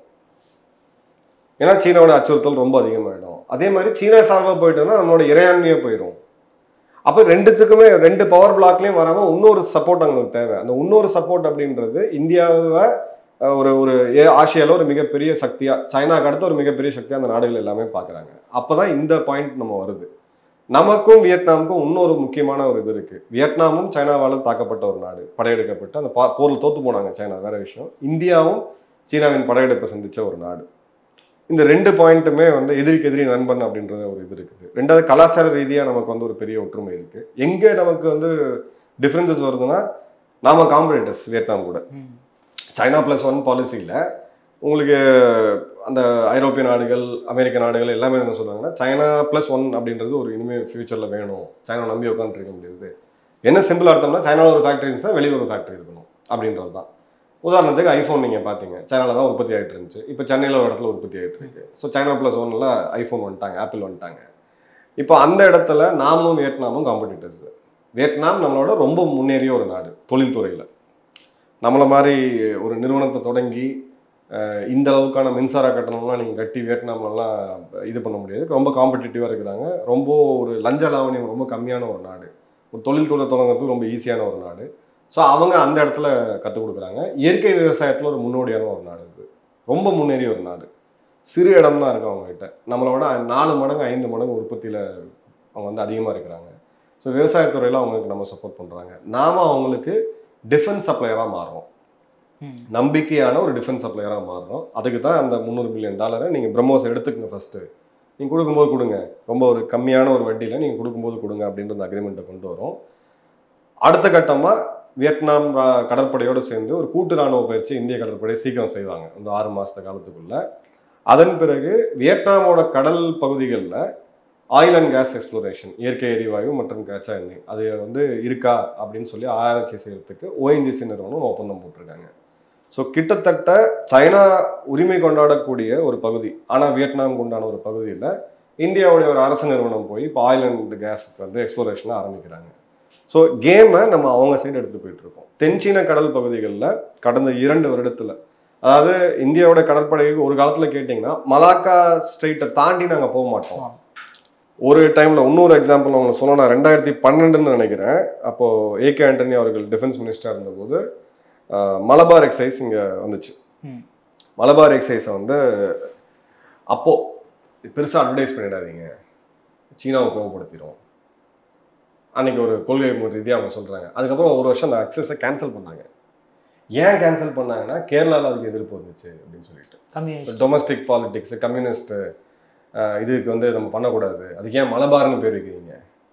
ஏன்னா சீனாவோட அச்சுறுத்தல் ரொம்ப அதிகமாகிடும். அதே மாதிரி சீனா சார்பாக போயிட்டோம்னா நம்மளோட இறையாண்மையாக போயிடும். அப்போ 2 பவர் பிளாக்லேயும் வராமல் இன்னொரு சப்போர்ட் அவங்களுக்கு தேவை. அந்த இன்னொரு சப்போர்ட் அப்படின்றது இந்தியாவை ஒரு ஆசியாவில் ஒரு மிகப்பெரிய சக்தியாக, சைனாக்கு அடுத்த ஒரு மிகப்பெரிய சக்தியாக அந்த நாடுகள் எல்லாமே பார்க்குறாங்க. அப்போ தான் இந்த பாயிண்ட் நம்ம வருது. நமக்கும் வியட்நாமுக்கும் இன்னொரு முக்கியமான ஒரு இது இருக்குது. வியட்நாமும் சைனாவால் தாக்கப்பட்ட ஒரு நாடு, படையெடுக்கப்பட்டு அந்த போரில் தோற்று போனாங்க சைனா, வேற விஷயம். இந்தியாவும் சீனாவின் படையெடுப்பை சந்தித்த ஒரு நாடு. இந்த 2 பாயிண்ட்டுமே வந்து எதிரிக்கு எதிரி நண்பன் அப்படின்றத ஒரு இது இருக்குது. 2வது கலாச்சார ரீதியாக நமக்கு வந்து ஒரு பெரிய ஒற்றுமை இருக்குது. எங்கே நமக்கு வந்து டிஃப்ரென்சஸ் வருதுன்னா, நாம காம்படிட்டர்ஸ் வியட்நாம் கூட. சைனா +1 பாலிசியில் உங்களுக்கு அந்த ஐரோப்பிய நாடுகள், அமெரிக்க நாடுகள் எல்லாமே என்ன சொல்லுவாங்கன்னா, சைனா +1 அப்படின்றது ஒரு இனிமேல் ஃபியூச்சரில் வேணும், சைனா நம்பி உட்காந்துருக்க முடியாது. என்ன சிம்பிள் அர்த்தம்னா, சைனாவில் ஒரு ஃபேக்ட்ரி இருந்துச்சுன்னா வெளியே ஒரு ஃபேக்ட்ரி இருக்கணும் அப்படின்றது தான். உதாரணத்துக்கு ஐஃபோன் நீங்கள் பார்த்தீங்க, சைனாவில் தான் உற்பத்தி ஆகிட்டு இருந்துச்சு. இப்போ சென்னையில் ஒரு இடத்துல உற்பத்தி ஆகிட்டு இருக்கு. ஸோ சைனா +1ல் ஐஃபோன் வந்துட்டாங்க, ஆப்பிள் வந்துட்டாங்க. இப்போ அந்த இடத்துல நாமும் வியட்நாமும் காம்படிட்டர்ஸ். வியட்நாம் நம்மளோட ரொம்ப முன்னேறிய ஒரு நாடு தொழில்துறையில். நம்மளை மாதிரி ஒரு நிறுவனத்தை தொடங்கி இந்த அளவுக்கான மின்சார கட்டணம்லாம் நீங்கள் கட்டி வியட்நாம்லாம் இது பண்ண முடியாது. ரொம்ப காம்படிட்டிவாக இருக்கிறாங்க. ரொம்ப ஒரு லஞ்ச லாவணியம் ரொம்ப கம்மியான ஒரு நாடு. ஒரு தொழில்துறை தொடங்குறதுக்கு ரொம்ப ஈஸியான ஒரு நாடு. ஸோ அவங்க அந்த இடத்துல கற்றுக் கொடுக்குறாங்க. இயற்கை விவசாயத்தில் ஒரு முன்னோடியான ஒரு நாடு இது. ரொம்ப முன்னேறிய ஒரு நாடு. சிறு இடம் தான் இருக்கும் அவங்ககிட்ட. நம்மளோட 4 மடங்கு 5 மடங்கு உற்பத்தியில் அவங்க வந்து அதிகமாக இருக்கிறாங்க. ஸோ விவசாயத்துறையில் அவங்களுக்கு நம்ம சப்போர்ட் பண்ணுறாங்க. நாம் அவங்களுக்கு டிஃபென்ஸ் சப்ளையராக மாறுறோம். நம்பிக்கையான ஒரு டிஃபென்ஸ் சப்ளையராக மாறுறோம். அதுக்கு தான் அந்த $300 மில்லியன் நீங்கள் பிரம்மோஸ் எடுத்துக்கங்க ஃபஸ்ட்டு. நீங்கள் கொடுக்கும்போது கொடுங்க, ரொம்ப ஒரு கம்மியான ஒரு வட்டியில் நீங்கள் கொடுக்கும்போது கொடுங்க அப்படின்ற அந்த அக்ரிமெண்ட்டை கொண்டு வரோம். அடுத்த கட்டமாக வியட்நாம் கடற்படையோடு சேர்ந்து ஒரு கூட்டு ராணுவ பயிற்சி இந்திய கடற்படை சீக்கிரம் செய்வாங்க இந்த 6 மாத காலத்துக்குள்ள. அதன் பிறகு வியட்நாமோட கடல் பகுதிகளில் ஆயில் அண்ட் கேஸ் எக்ஸ்ப்ளோரேஷன், இயற்கை எரிவாயு மற்றும் கச்சா எண்ணெய் அது வந்து இருக்கா அப்படின்னு சொல்லி ஆராய்ச்சி செய்யறதுக்கு ONGC நிறுவனம் ஒப்பந்தம் போட்டிருக்காங்க. ஸோ கிட்டத்தட்ட சைனா உரிமை கொண்டாடக்கூடிய ஒரு பகுதி, ஆனால் வியட்நாமுக்கு உண்டான ஒரு பகுதியில் இந்தியாவுடைய ஒரு அரசு நிறுவனம் போய் இப்போ ஆயில் அண்ட் கேஸுக்கு வந்து எக்ஸ்ப்ளோரேஷனை ஆரம்பிக்கிறாங்க. ஸோ கேமை நம்ம அவங்க சைடு எடுத்துகிட்டு போயிட்டு இருக்கோம். தென்சீன கடல் பகுதிகளில் கடந்த 2 வருடத்தில், அதாவது இந்தியாவோட கடற்படைக்கு ஒரு காலத்தில் கேட்டிங்கன்னா மலாக்கா ஸ்ட்ரெயிட்டை தாண்டி நாங்கள் போக மாட்டோம். ஒரு டைமில் இன்னொரு எக்ஸாம்பிள் அவங்க சொல்லணும், 2012 நினைக்கிறேன், அப்போது AK ஆண்டனி அவர்கள் டிஃபென்ஸ் மினிஸ்டராக இருந்தபோது மலபார் எக்ஸைஸ் இங்கே வந்துச்சு. மலபார் எக்ஸைஸை வந்து அப்போது பெருசாக அட்வர்டைஸ் பண்ணிடாதீங்க, சீனாவை கோவப்படுத்திடும் அன்றைக்கி ஒரு கொள்கை ரீதியாக அவங்க சொல்கிறாங்க. அதுக்கப்புறம் ஒரு வருஷம் அந்த எக்ஸைஸை கேன்சல் பண்ணாங்க. ஏன் கேன்சல் பண்ணாங்கன்னா கேரளாவில் அதுக்கு எதிர்ப்பு வந்துச்சு அப்படின்னு சொல்லிட்டு. டொமஸ்டிக் பாலிடிக்ஸ், கம்யூனிஸ்ட்டு இதுக்கு வந்து நம்ம பண்ணக்கூடாது, அதுக்கு ஏன் மலபார்னு பேர் வைக்கிறீங்க,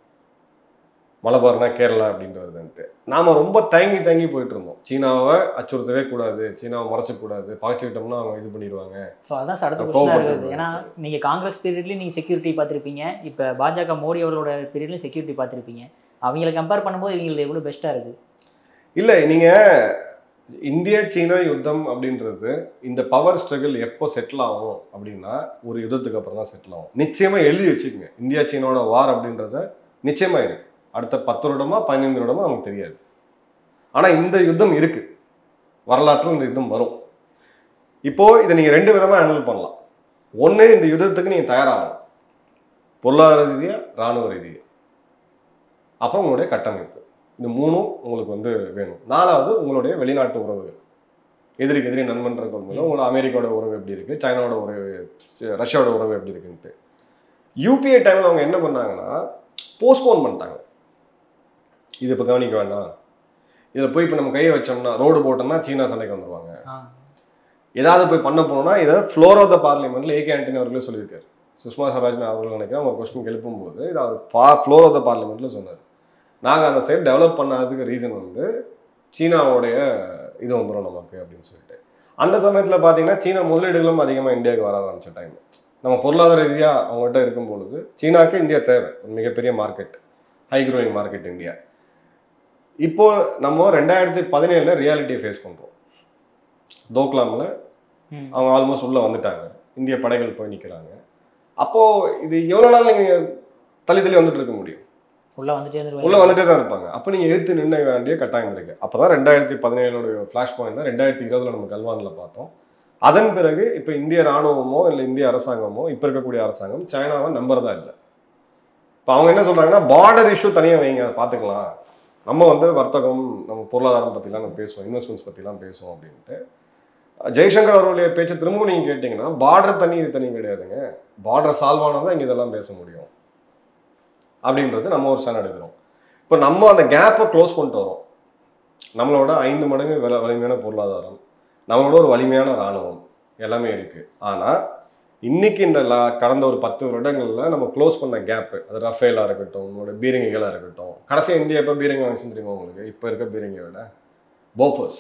மலபார்னா கேரளா அப்படின்ட்டு வருதுன்ட்டு. நாம் ரொம்ப தயங்கி போயிட்டு இருந்தோம். சீனாவை அச்சுறுத்தவே கூடாது, சீனாவை மறைச்சக்கூடாது, பகைச்சிக்கிட்டோம்னா அவங்க இது பண்ணிடுவாங்க. ஸோ அதான் அடுத்த கொஸ்டினாக இருக்குது. ஏன்னா நீங்கள் காங்கிரஸ் பீரியட்லேயும் நீங்கள் செக்யூரிட்டி பார்த்துருப்பீங்க, இப்போ பாஜக மோடி அவர்களோட பீரியட்லையும் செக்யூரிட்டி பார்த்துருப்பீங்க. அவங்களை கம்பேர் பண்ணும்போது இவங்களுக்கு எவ்வளோ பெஸ்ட்டாக இருக்குது? இல்லை, நீங்கள் இந்திய சீனா யுத்தம் அப்படின்றது இந்த பவர் ஸ்ட்ரகிள் எப்போ செட்டில் ஆகும் அப்படின்னா ஒரு யுத்தத்துக்கு அப்புறம் தான் செட்டில் ஆகும். நிச்சயமாக எழுதி வச்சுக்கோங்க, இந்தியா சீனாவோட வார் அப்படின்றத நிச்சயமாக இருக்கு. அடுத்த 10 வருடமா 15 வருடமா நமக்கு தெரியாது. ஆனால் இந்த யுத்தம் இருக்கு, வரலாற்றில் இந்த யுத்தம் வரும். இப்போ இதை நீங்கள் 2 விதமாக ஹேண்டில் பண்ணலாம். ஒன்று, இந்த யுத்தத்துக்கு நீங்கள் தயாராகலாம், பொருளாதார ரீதியாக, இராணுவ ரீதியாக. அப்புறம் உங்களுடைய கட்டமைப்பு, இந்த 3ம் உங்களுக்கு வந்து வேணும். 4வது உங்களுடைய வெளிநாட்டு உறவுகள், எதிரிக்கு எதிரி நண்பன்ற கொள்கையில் உங்களோட அமெரிக்காவோட உறவு எப்படி இருக்குது, சைனாவோட உறவு, ரஷ்யாவோட உறவு எப்படி இருக்குன்ட்டு. UPA டைமில் அவங்க என்ன பண்ணாங்கன்னா போஸ்ட்போன் பண்ணிட்டாங்க. இது இப்போ கவனிக்க வேண்டாம், இதில் போய் இப்போ நம்ம கையை வச்சோம்னா, ரோடு போட்டோம்னா சீனா சண்டைக்கு வந்துடுவாங்க, ஏதாவது போய் பண்ண போனோம்னா இதை ஃப்ளோர் ஆஃப் த பார்லிமெண்ட்டில் AK ஆண்டனி அவர்களே சொல்லியிருக்காரு. சுஷ்மா ஸ்வராஜ் அவர்கள் நினைக்கிறேன் ஒரு கொஸ்டின் எழுப்பும்போது இதை அவர் ஃப்ளோர் ஆஃப் த பார்லிமெண்ட்டில் சொன்னார். நாங்கள் அந்த சைடு டெவலப் பண்ணாததுக்கு ரீசன் வந்து சீனாவோடைய இது வந்துடும் நமக்கு அப்படின்னு சொல்லிட்டு. அந்த சமயத்தில் பார்த்தீங்கன்னா சீனா முதலீடுகளும் அதிகமாக இந்தியாவுக்கு வர ஆரம்பித்த டைம். நம்ம பொருளாதார ரீதியாக அவங்ககிட்ட இருக்கும் பொழுது சீனாவுக்கு இந்தியா தேவை, மிகப்பெரிய market, high growing market India. இப்போ நம்ம 2017 ரியாலிட்டியை ஃபேஸ் பண்ணுறோம். தோக்லாமில் அவங்க ஆல்மோஸ்ட் உள்ளே வந்துட்டாங்க, இந்திய படைகள் போய் நிற்கிறாங்க. அப்போது இது எவ்வளோ நாள் நீங்கள் தள்ளி வந்துட்டு இருக்க முடியும்? உள்ளே வந்துட்டே தான் இருப்பாங்க. அப்போ நீங்கள் எதிர்த்து நின்ன வேண்டிய கட்டாயம் இருக்குது. அப்போ தான் 2017 ஃப்ளாஷ் பாயிண்ட் தான் 2020 நம்ம கல்வானில் பார்த்தோம். அதன் பிறகு இப்போ இந்திய இராணுவமோ இல்லை இந்திய அரசாங்கமோ இப்போ இருக்கக்கூடிய அரசாங்கம் சைனாவை நம்புறதா இல்லை. இப்போ அவங்க என்ன சொல்கிறாங்கன்னா பார்டர் இஷ்யூ தனியாக வைங்க, அதை பார்த்துக்கலாம், நம்ம வந்து வர்த்தகம், நம்ம பொருளாதாரம் பற்றிலாம் நம்ம பேசுவோம், இன்வெஸ்ட்மெண்ட்ஸ் பற்றிலாம் பேசுவோம் அப்படின்ட்டு. ஜெய்சங்கர் அவர்களுடைய பேச்சை திரும்பவும் நீங்கள் கேட்டிங்கன்னா பார்டர் தனி இது தனி கிடையாதுங்க, பார்டர் சால்வ் ஆனால் தான் இங்கே இதெல்லாம் பேச முடியும் அப்படின்றது நம்ம ஒரு ஸ்டாண்ட் எடுக்கிறோம். இப்போ நம்ம அந்த கேப்பை க்ளோஸ் பண்ணிட்டு வரோம். நம்மளோட 5 மடங்கு வலிமையான பொருளாதாரம், நம்மளோட ஒரு வலிமையான இராணுவம் எல்லாமே இருக்குது. ஆனால் இன்னைக்கு இந்த கடந்த ஒரு 10 வருடங்களில் நம்ம க்ளோஸ் பண்ண கேப்பு, அது ரஃபேலாக இருக்கட்டும், உங்களோட பீரங்கிகளாக இருக்கட்டும். கடைசியாக இந்தியா எப்போ பீரங்கி வாங்கிச்சு தெரியுமா உங்களுக்கு? இப்போ இருக்க பீரங்கியை விட போஃபர்ஸ்.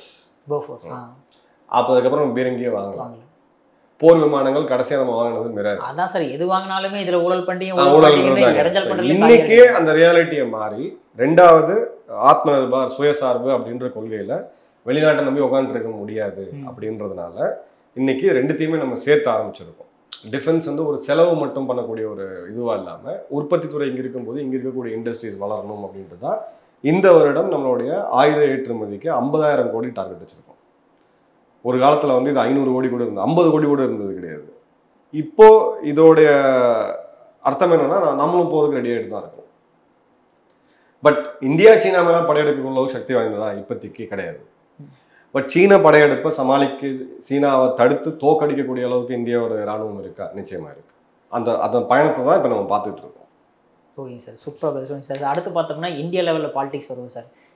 அப்போ அதுக்கப்புறம் பீரங்கியே வாங்கலாம். போர் விமானங்கள் கடைசியாக நம்ம வாங்கினது மிரர். அதான் சார், எது வாங்கினாலுமே இதில் ஊழல் பண்ணி இன்னைக்கு அந்த ரியாலிட்டியை மாறி 2வது ஆத்ம நிர்பார், சுயசார்பு அப்படின்ற கொள்கையில் வெளிநாட்டை நம்பி உட்காந்துருக்க முடியாது அப்படின்றதுனால இன்னைக்கு 2த்தையுமே நம்ம சேர்த்து ஆரம்பிச்சிருக்கோம். டிஃபென்ஸ் வந்து ஒரு செலவு மட்டும் பண்ணக்கூடிய ஒரு இதுவாக இல்லாமல் உற்பத்தி துறை இங்கே இருக்கும்போது இங்கே இருக்கக்கூடிய இண்டஸ்ட்ரீஸ் வளரணும் அப்படின்ட்டு தான் இந்த வருடம் நம்மளுடைய ஆயுத ஏற்றுமதிக்கு 50,000 கோடி டார்கெட் வச்சுருக்கோம். ஒரு காலத்தில் வந்து இது 500 கோடி கூட இருந்தது, 50 கோடி கூட இருந்தது கிடையாது. இப்போ இதோடைய அர்த்தம் என்னன்னா நம்மளும் போகிறதுக்கு ரெடி ஆகிட்டு தான் இருக்கும். பட் இந்தியா சீனா மேலே படையெடுக்கக்கூடிய அளவுக்கு சக்தி வாய்ந்ததா இப்போதைக்கு கிடையாது. பட் சீன படையெடுப்பை சமாளிக்க, சீனாவை தடுத்து தோக்கடிக்கக்கூடிய அளவுக்கு இந்தியாவோட இராணுவம் இருக்கா? நிச்சயமாக இருக்குது. அந்த பயணத்தை தான் இப்போ நம்ம பார்த்துட்டு இருக்கோம். ஓகே சார், சூப்பராக பேசுவோம் சார். அடுத்து பார்த்தோம்னா இந்தியா லெவலில் பாலிடிக்ஸ் வருவோம் சார்.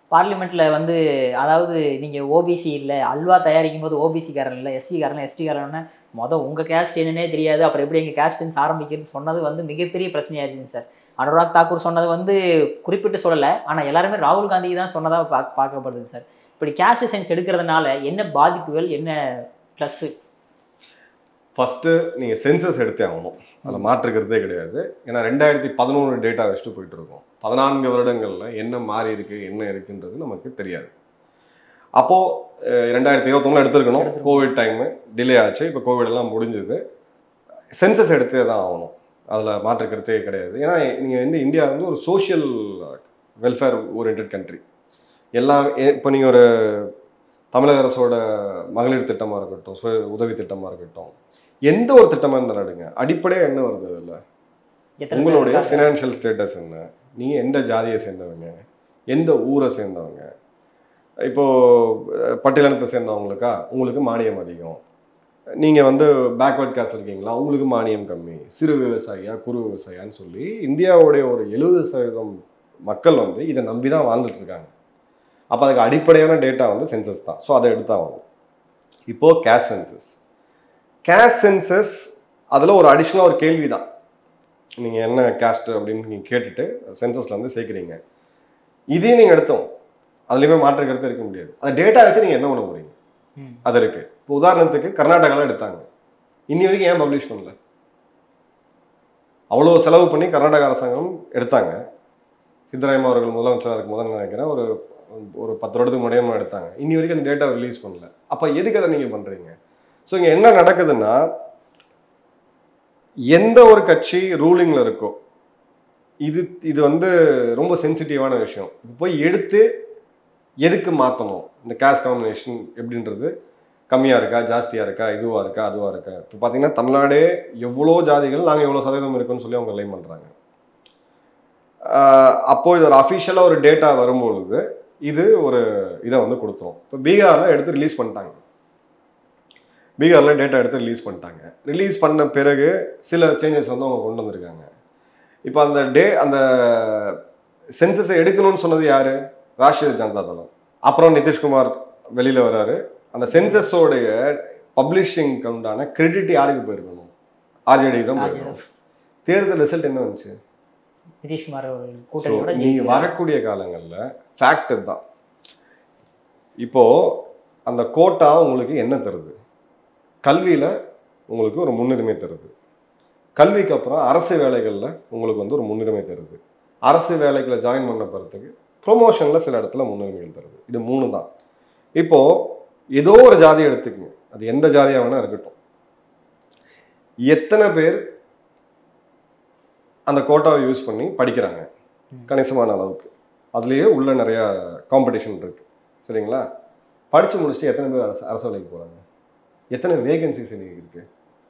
பார்லிமெண்ட்ல வந்து அதாவது நீங்கள் ஓபிசி இல்லை, அல்வா தயாரிக்கும் போது ஓபிசிக்காரன் இல்லை, எஸ்சிக்காரன் எஸ்டிக்காரன்னு உங்கள் கேஸ்ட் என்னன்னே தெரியாது, அப்புறம் எப்படி எங்கள் கேஸ்ட் சென்ஸ் ஆரம்பிக்கிறது சொன்னது வந்து மிகப்பெரிய பிரச்சனையாயிருச்சுங்க சார். அனுராக் தாக்கூர் சொன்னது வந்து குறிப்பிட்டு சொல்லலை, ஆனால் எல்லாருமே ராகுல் காந்திக்கு தான் சொன்னதாக பார்க்கப்படுது சார். இப்படி கேஸ்ட் சென்ஸ் எடுக்கிறதுனால என்ன பாதிப்புகள், என்ன ப்ளஸ்ஸு? ஃபஸ்ட்டு நீங்கள் சென்சஸ் எடுத்தே ஆகணும், அதில் மாற்றுக்கிறதே கிடையாது. ஏன்னா 2011 டேட்டா வச்சுட்டு போயிட்டு இருக்கோம். 14 வருடங்களில் என்ன மாறி இருக்கு என்ன இருக்குன்றது நமக்கு தெரியாது. அப்போது 2021 எடுத்துருக்கணும், கோவிட் டைமு டிலே ஆச்சு, இப்போ கோவிட் எல்லாம் முடிஞ்சது. சென்சஸ் எடுத்தே தான் ஆகணும், அதில் மாற்றுக்கிறதே கிடையாது. ஏன்னா நீங்கள் வந்து இந்தியா வந்து ஒரு சோஷியல் வெல்ஃபேர் ஓரியன்ட் கண்ட்ரி. எல்லாம் இப்போ நீங்கள் ஒரு தமிழக அரசோட மகளிர் திட்டமாக இருக்கட்டும், சுய உதவி திட்டமாக இருக்கட்டும், எந்த ஒரு திட்டமாக இருந்தாலும் எடுங்க, அடிப்படையாக என்ன வருது அதில்? உங்களுடைய ஃபினான்ஷியல் ஸ்டேட்டஸ் என்ன, நீங்கள் எந்த ஜாதியை சேர்ந்தவங்க, எந்த ஊரை சேர்ந்தவங்க. இப்போது பட்டியலினத்தை சேர்ந்தவங்களுக்கா உங்களுக்கு மானியம் அதிகம், நீங்கள் வந்து பேக்வர்ட் காஸ்ட் இருக்கீங்களா உங்களுக்கு மானியம் கம்மி, சிறு விவசாயியா குறு விவசாயான்னு சொல்லி இந்தியாவுடைய ஒரு 70% மக்கள் வந்து இதை நம்பி தான் வாழ்ந்துட்டு இருக்காங்க. அப்போ அதுக்கு அடிப்படையான டேட்டா வந்து சென்சஸ் தான். ஸோ அதை எடுத்தாங்க. இப்போது கேஸ்ட் சென்சஸ் அதில் ஒரு அடிஷ்னலாக ஒரு கேள்வி தான், நீங்கள் என்ன கேஸ்ட்டு அப்படின்னு நீங்கள் கேட்டுட்டு சென்சஸில் வந்து சேர்க்குறீங்க. இதையும் நீங்கள் எடுத்தோம், அதுலேயுமே மாற்று கருத்து இருக்க முடியாது. அந்த டேட்டா வச்சு நீங்கள் என்ன பண்ண போகிறீங்க அது இருக்குது. இப்போ உதாரணத்துக்கு கர்நாடகாவில் எடுத்தாங்க, இன்னி வரைக்கும் ஏன் பப்ளிஷ் பண்ணல? அவ்வளோ செலவு பண்ணி கர்நாடக அரசாங்கம் எடுத்தாங்க. சித்தராமையா அவர்கள் முதலமைச்சராக இருக்கும் போது நினைக்கிறேன் ஒரு 10 வருடத்துக்கு முன்னாடியே எடுத்தாங்க. இன்னி வரைக்கும் அந்த டேட்டா ரிலீஸ் பண்ணல. அப்போ எதுக்கு அதை நீங்கள் பண்ணுறீங்க? ஸோ இங்கே என்ன நடக்குதுன்னா, எந்த ஒரு கட்சி ரூலிங்கில் இருக்கோ இது வந்து ரொம்ப சென்சிட்டிவான விஷயம். இப்போ போய் எடுத்து எதுக்கு மாற்றணும்? இந்த கேஸ்ட் காம்பினேஷன் எப்படின்றது கம்மியாக இருக்கா, ஜாஸ்தியாக இருக்கா, இதுவாக இருக்கா, அதுவாக இருக்கா? இப்போ பார்த்தீங்கன்னா தமிழ்நாடே எவ்வளோ ஜாதிகள், நாங்கள் எவ்வளோ சதவீதம் இருக்குன்னு சொல்லி அவங்க லைன் பண்ணுறாங்க. அப்போது இது ஒரு அஃபிஷியலாக ஒரு டேட்டா வரும்பொழுது இது ஒரு இதை வந்து கொடுத்துரும். இப்போ பீகாரில் எடுத்து ரிலீஸ் பண்ணிட்டாங்க. பீகாரில் டேட்டா எடுத்து ரிலீஸ் பண்ண பிறகு சில சேஞ்சஸ் வந்து அவங்க கொண்டு வந்திருக்காங்க. இப்போ அந்த சென்சஸை எடுக்கணும்னு சொன்னது யார்? ராஷ்டிரிய ஜனதா தளம். அப்புறம் நிதிஷ்குமார் வெளியில் வர்றாரு. அந்த சென்சஸோடைய பப்ளிஷிங்க்கு உண்டான கிரெடிட் யாருக்கு போயிருக்கணும்? ஆர்ஜேடி தான் போயிருக்கணும். தேர்தல் ரிசல்ட் என்ன வந்துச்சு? நிதிஷ்குமார். நீங்கள் வரக்கூடிய காலங்களில் ஃபேக்ட் தான். இப்போது அந்த கோட்டா உங்களுக்கு என்ன தருது? கல்வியில் உங்களுக்கு ஒரு முன்னுரிமை தருது. கல்விக்கு அப்புறம் அரசு வேலைகளில் உங்களுக்கு வந்து ஒரு முன்னுரிமை தருது. அரசு வேலைகளை ஜாயின் பண்ண போகிறதுக்கு ப்ரொமோஷனில் சில இடத்துல முன்னுரிமைகள் தருது. இது 3 தான். இப்போது ஏதோ ஒரு ஜாதியை எடுத்துக்கங்க, அது எந்த ஜாதியாக வேணால் இருக்கட்டும். எத்தனை பேர் அந்த கோட்டாவை யூஸ் பண்ணி படிக்கிறாங்க? கணிசமான அளவுக்கு. அதுலேயே உள்ள நிறையா காம்படிஷன் இருக்குது, சரிங்களா? படித்து முடிச்சுட்டு எத்தனை பேர் அரசு வேலைக்கு போகிறாங்க? எத்தனை வேகன்சிஸ் இன்னைக்கு இருக்குது?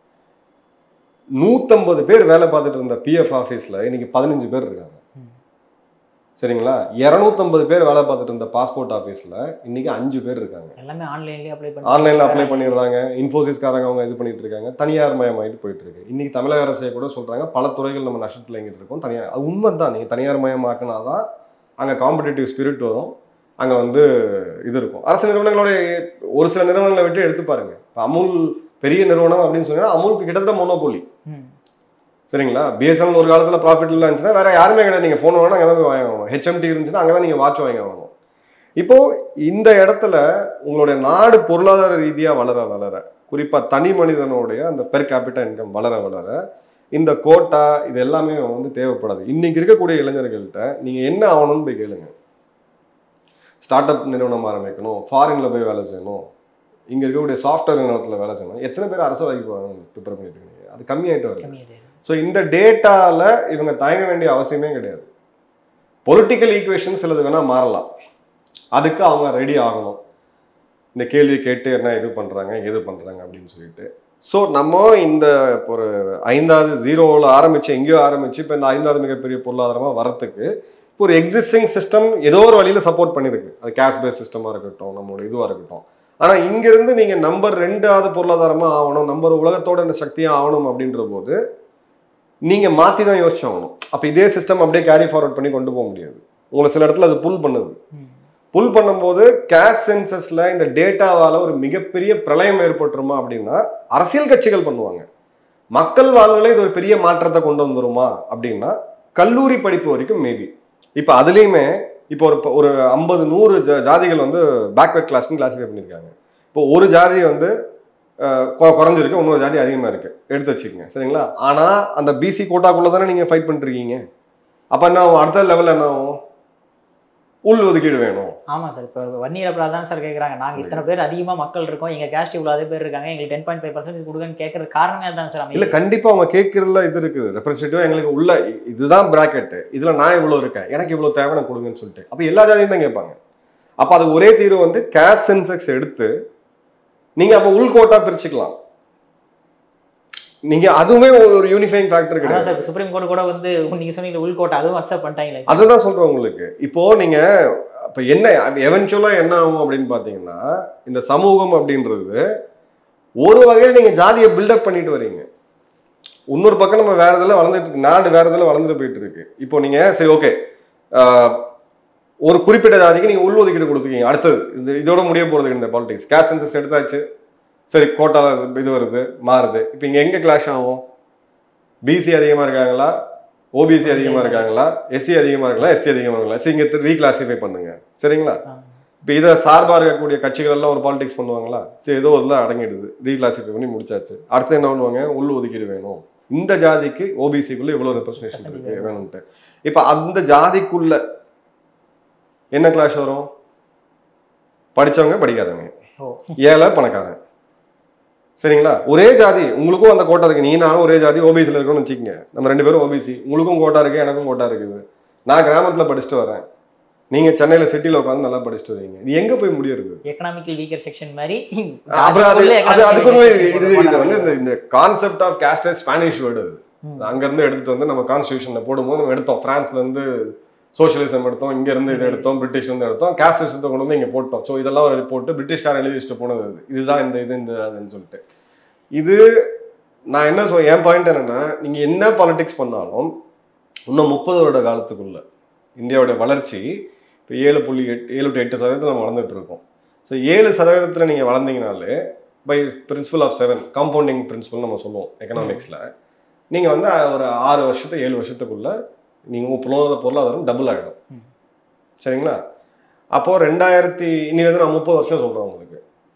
150 பேர் வேலை பார்த்துட்டு இருந்த பிஎஃப் ஆஃபீஸில் இன்னைக்கு 15 பேர் இருக்காங்க, சரிங்களா? 250 பேர் வேலை பார்த்துட்டு இருந்த பாஸ்போர்ட் ஆஃபீஸில் இன்னைக்கு 5 பேர் இருக்காங்க. எல்லாமே ஆன்லைனில் அப்ளை பண்ணிடுறாங்க. இன்ஃபோசிஸ்காரங்க அவங்க இது பண்ணிட்டு இருக்காங்க. தனியார் மயமாயிட்டு போயிட்டு இருக்கு. இன்னைக்கு தமிழக அரசை கூட சொல்கிறாங்க பல துறைகள் நம்ம நஷ்டத்தில் எங்கிட்டு இருக்கோம். தனியார், அது உண்மை தான். நீங்கள் தனியார் மயமாக்கினா தான் அங்கே காம்படிட்டிவ் ஸ்பிரிட் வரும், அங்கே வந்து இது இருக்கும். அரசு நிறுவனங்களுடைய ஒரு சில நிறுவனங்களை விட்டு எடுத்து பாருங்க. இப்போ அமுல் பெரிய நிறுவனம் அப்படின்னு சொன்னீங்கன்னா அமுலுக்கு கிட்டத்தட்ட மோனோபோலி, சரிங்களா? பிஎஸ்என்எல் ஒரு காலத்தில் ப்ராஃபிட்லாம் இருந்துச்சுன்னா வேற யாருமே கிடையாது. நீங்கள் ஃபோன் வாங்கினா அங்கே தான் வாங்க ஆகணும். ஹெச்எம்டி இருந்துச்சுன்னா அங்கே தான் நீங்கள் வாட்ச் வாங்க ஆகணும். இப்போது இந்த இடத்துல உங்களுடைய நாடு பொருளாதார ரீதியாக வளர குறிப்பாக தனி மனிதனுடைய அந்த பெர் கேபிட்டல் இன்கம் வளர இந்த கோட்டா இது எல்லாமே வந்து தேவைப்படாது. இன்னைக்கு இருக்கக்கூடிய இளைஞர்கள்ட்ட நீங்கள் என்ன ஆகணும்னு போய் கேளுங்க. ஸ்டார்ட் அப் நிறுவனம் ஆரம்பிக்கணும், ஃபாரினில் போய் வேலை செய்யணும், இங்கே இருக்கக்கூடிய சாஃப்ட்வேர் நிறுவனத்தில் வேலை செய்யணும். எத்தனை பேர் அரசு வேலைக்கு போகிறாங்க ப்ரிப்பேர் பண்ணிட்டு இருக்கீங்க? அது கம்மியாயிட்டு வருது. ஸோ இந்த டேட்டாவில் இவங்க தயங்க வேண்டிய அவசியமே கிடையாது. பொலிட்டிக்கல் ஈக்குவேஷன் சிலது வேணால் மாறலாம், அதுக்கு அவங்க ரெடி ஆகணும். இந்த கேள்வி கேட்டு என்ன இது பண்ணுறாங்க அப்படின்னு சொல்லிட்டு. ஸோ நம்ம இந்த ஒரு 5வது 0வில் ஆரம்பித்து எங்கேயோ ஆரம்பித்து இப்போ இந்த 5வது மிகப்பெரிய பொருளாதாரமாக வரத்துக்கு இப்போ ஒரு எக்ஸிஸ்டிங் சிஸ்டம் ஏதோ ஒரு வழியில் சப்போர்ட் பண்ணியிருக்கு. அது கேஷ் பேஸ் சிஸ்டமாக இருக்கட்டும், நம்மளோட இதுவாக இருக்கட்டும். ஆனால் இங்கேருந்து நீங்கள் நம்பர் 2வது பொருளாதாரமாக ஆகணும், நம்பர் உலகத்தோட இந்த சக்தியாக ஆகணும் அப்படின்ற போது நீங்கள் மாற்றி தான் யோசிச்சாகணும். அப்போ இதே சிஸ்டம் அப்படியே கேரி ஃபார்வர்ட் பண்ணி கொண்டு போக முடியாது. உங்களை சில இடத்துல அது புல் பண்ணுது. புல் பண்ணும்போது கேஸ்ட் சென்சஸ்ல இந்த டேட்டாவால ஒரு மிகப்பெரிய பிரளயம் ஏற்பட்டுருமா அப்படின்னா அரசியல் கட்சிகள் பண்ணுவாங்க. மக்கள் வாழ்வுல இது ஒரு பெரிய மாற்றத்தை கொண்டு வந்துருமா அப்படின்னா கல்லூரி படிப்பு வரைக்கும் மேபி. இப்போ அதுலேயுமே இப்போ ஒரு 50-100 ஜாதிகள் வந்து பேக்வர்ட் கிளாஸ்ன்னு கிளாஸிஃபை பண்ணியிருக்காங்க. இப்போ ஒரு ஜாதி வந்து குறைஞ்சிருக்கு, இன்னொரு ஜாதி அதிகமாக இருக்கு எடுத்து வச்சுக்கோங்க, சரிங்களா? ஆனால் அந்த பிசி கோட்டாக்குள்ளே தானே நீங்கள் ஃபைட் பண்ணிருக்கீங்க. அப்போ என்ன ஆகும்? அடுத்த லெவலில் என்ன ஆகும்? உள் ஒதுக்கீடு வேணும். ஆமாம் சார். இப்போ வன்னியர் அப்புறம் தான் சார் கேட்குறாங்க, நாங்கள் இத்தனை பேர் அதிகமாக மக்கள் இருக்கோம், எங்கள் கேஸ்ட் இவ்வளோ அதே பேர் இருக்காங்க, எங்களுக்கு 10.5% கொடுங்கன்னு கேட்கறது காரணமே தான் சார். இல்லை, கண்டிப்பாக அவங்க கேட்கறதுல இது இருக்குது, ரெப்ரஸன்டேட்டிவ் எங்களுக்கு உள்ள இதுதான் பிராக்கெட்டு, இதில் நான் இவ்வளோ இருக்கேன், எனக்கு இவ்வளோ தேவை கொடுங்கன்னு சொல்லிட்டு. அப்போ எல்லா ஜாதியும் தான் கேட்பாங்க. அப்போ அது ஒரே தீர்வு வந்து கேஸ்ட் சென்சஸ் எடுத்து நீங்கள் அப்போ உள்கோட்டா பிரிச்சுக்கலாம். நீங்க அதுவுமே ஒரு யூனிஃபைங் ஃபேக்டர் கிடையாது சார். சுப்ரீம் கோர்ட் கூட வந்து நீங்க சொன்னீங்க உள்கோட்டா, அதுவும் அக்செப்ட் பண்ணிட்டாங்களே. அதுதான் சொல்றேன் உங்களுக்கு. இப்போ நீங்க இப்போ என்ன எவென்ச்சுவலா என்ன ஆகும் அப்படின்னு பாத்தீங்கன்னா, இந்த சமூகம் அப்படின்றது ஒரு வகையில் நீங்க ஜாதியை பில்டப் பண்ணிட்டு வரீங்க, இன்னொரு பக்கம் நம்ம வேற இதில் வளர்ந்துட்டு இருக்கு, நாடு வேற இதில் வளர்ந்துட்டு போயிட்டு இருக்கு. இப்போ நீங்க சரி ஓகே, ஒரு குறிப்பிட்ட ஜாதிக்கு நீங்க உள் ஒதுக்கீடு கொடுத்துருக்கீங்க, அடுத்தது இதோட முடிய போறது இந்த பாலிடிக்ஸ். கேஸ்ட் சென்சஸ் எடுத்தாச்சு, சரி கோட்டா இது வருது மாறுது. இப்போ இங்கே எங்கே கிளாஷ் ஆகும்? பிசி அதிகமாக இருக்காங்களா, ஓபிசி அதிகமாக இருக்காங்களா, எஸ்சி அதிகமாக இருக்கலாம், எஸ்டி அதிகமாக இருக்கலாம், சரி இங்கே ரீகிளாசிஃபை பண்ணுங்க, சரிங்களா? இப்போ இதை சார்பாக இருக்கக்கூடிய கட்சிகள் எல்லாம் ஒரு பாலிடிக்ஸ் பண்ணுவாங்களா? சரி ஏதோ வந்து அடங்கிடுது, ரீகிளாசிஃபை பண்ணி முடிச்சாச்சு. அடுத்து என்ன பண்ணுவாங்க? உள் ஒதுக்கீடு வேணும், இந்த ஜாதிக்கு ஓபிசிக்குள்ள இவ்வளோ ரெப்ரஸன்டேஷன் இருக்கு வேணும்ட்டு. இப்போ அந்த ஜாதிக்குள்ள என்ன கிளாஷ் வரும்? படித்தவங்க படிக்காதவங்க, ஏழை பணக்காரன், சரிங்களா? ஒரே ஜாதி, உங்களுக்கும் அந்த கோட்டா இருக்கு, நீ நானும் ஒரே ஜாதி ஓபிசியில் இருக்கணும்னு வச்சுக்கோங்க, நம்ம 2 பேரும் ஓபிசி, உங்களுக்கும் கோட்டா இருக்கு எனக்கும் கோட்டா இருக்குது. நான் கிராமத்தில் படிச்சுட்டு வரேன், நீங்க சென்னையில சிட்டியில் உட்காந்து நல்லா படிச்சுட்டு வரீங்க, இது எங்க போய் முடியுது? எக்கனாமிக்கல் வீக்கர் செக்ஷன் மாதிரி. இது வந்து இந்த concept of caste Spanish word, அது அங்க இருந்து எடுத்துட்டு வந்து நம்ம கான்ஸ்டியூஷன்ல போடும்போது நம்ம எடுத்தோம். பிரான்ஸ்ல இருந்து சோசியலிசம் எடுத்தோம், இங்க இருந்து இதை எடுத்தோம், பிரிட்டிஷ் வந்து எடுத்தோம், காஸ்ட் சிஸ்டத்தை கொண்டு வந்து இங்க போட்டோம். ஸோ இதெல்லாம் ஒரு போட்டு பிரிட்டிஷ்காரன் எழுதி வச்சுட்டு போனது இதுதான் இந்த அதுன்னு சொல்லிட்டு. இது நான் என்ன என் பாயிண்ட் என்னன்னா, நீங்க என்ன பாலிடிக்ஸ் பண்ணாலும் இன்னும் 30 வருட காலத்துக்குள்ள இந்தியாவுடைய வளர்ச்சி இப்போ 7.8% நம்ம வளர்ந்துட்டு இருக்கோம். ஸோ 7% நீங்க வளர்ந்தீங்கனாலே by principle of 7 compounding principle நம்ம சொல்லுவோம் எக்கனாமிக்ஸ்ல, நீங்க வந்து ஒரு 6 வருஷத்துக்கு 7 வருஷத்துக்குள்ள நீங்க பொருளாதாரம் டபுள் ஆகிடும், சரிங்களா? அப்போ 2000 இன்னிலிருந்து நான் 30 வருஷம் சொல்றேன் உங்களுக்கு,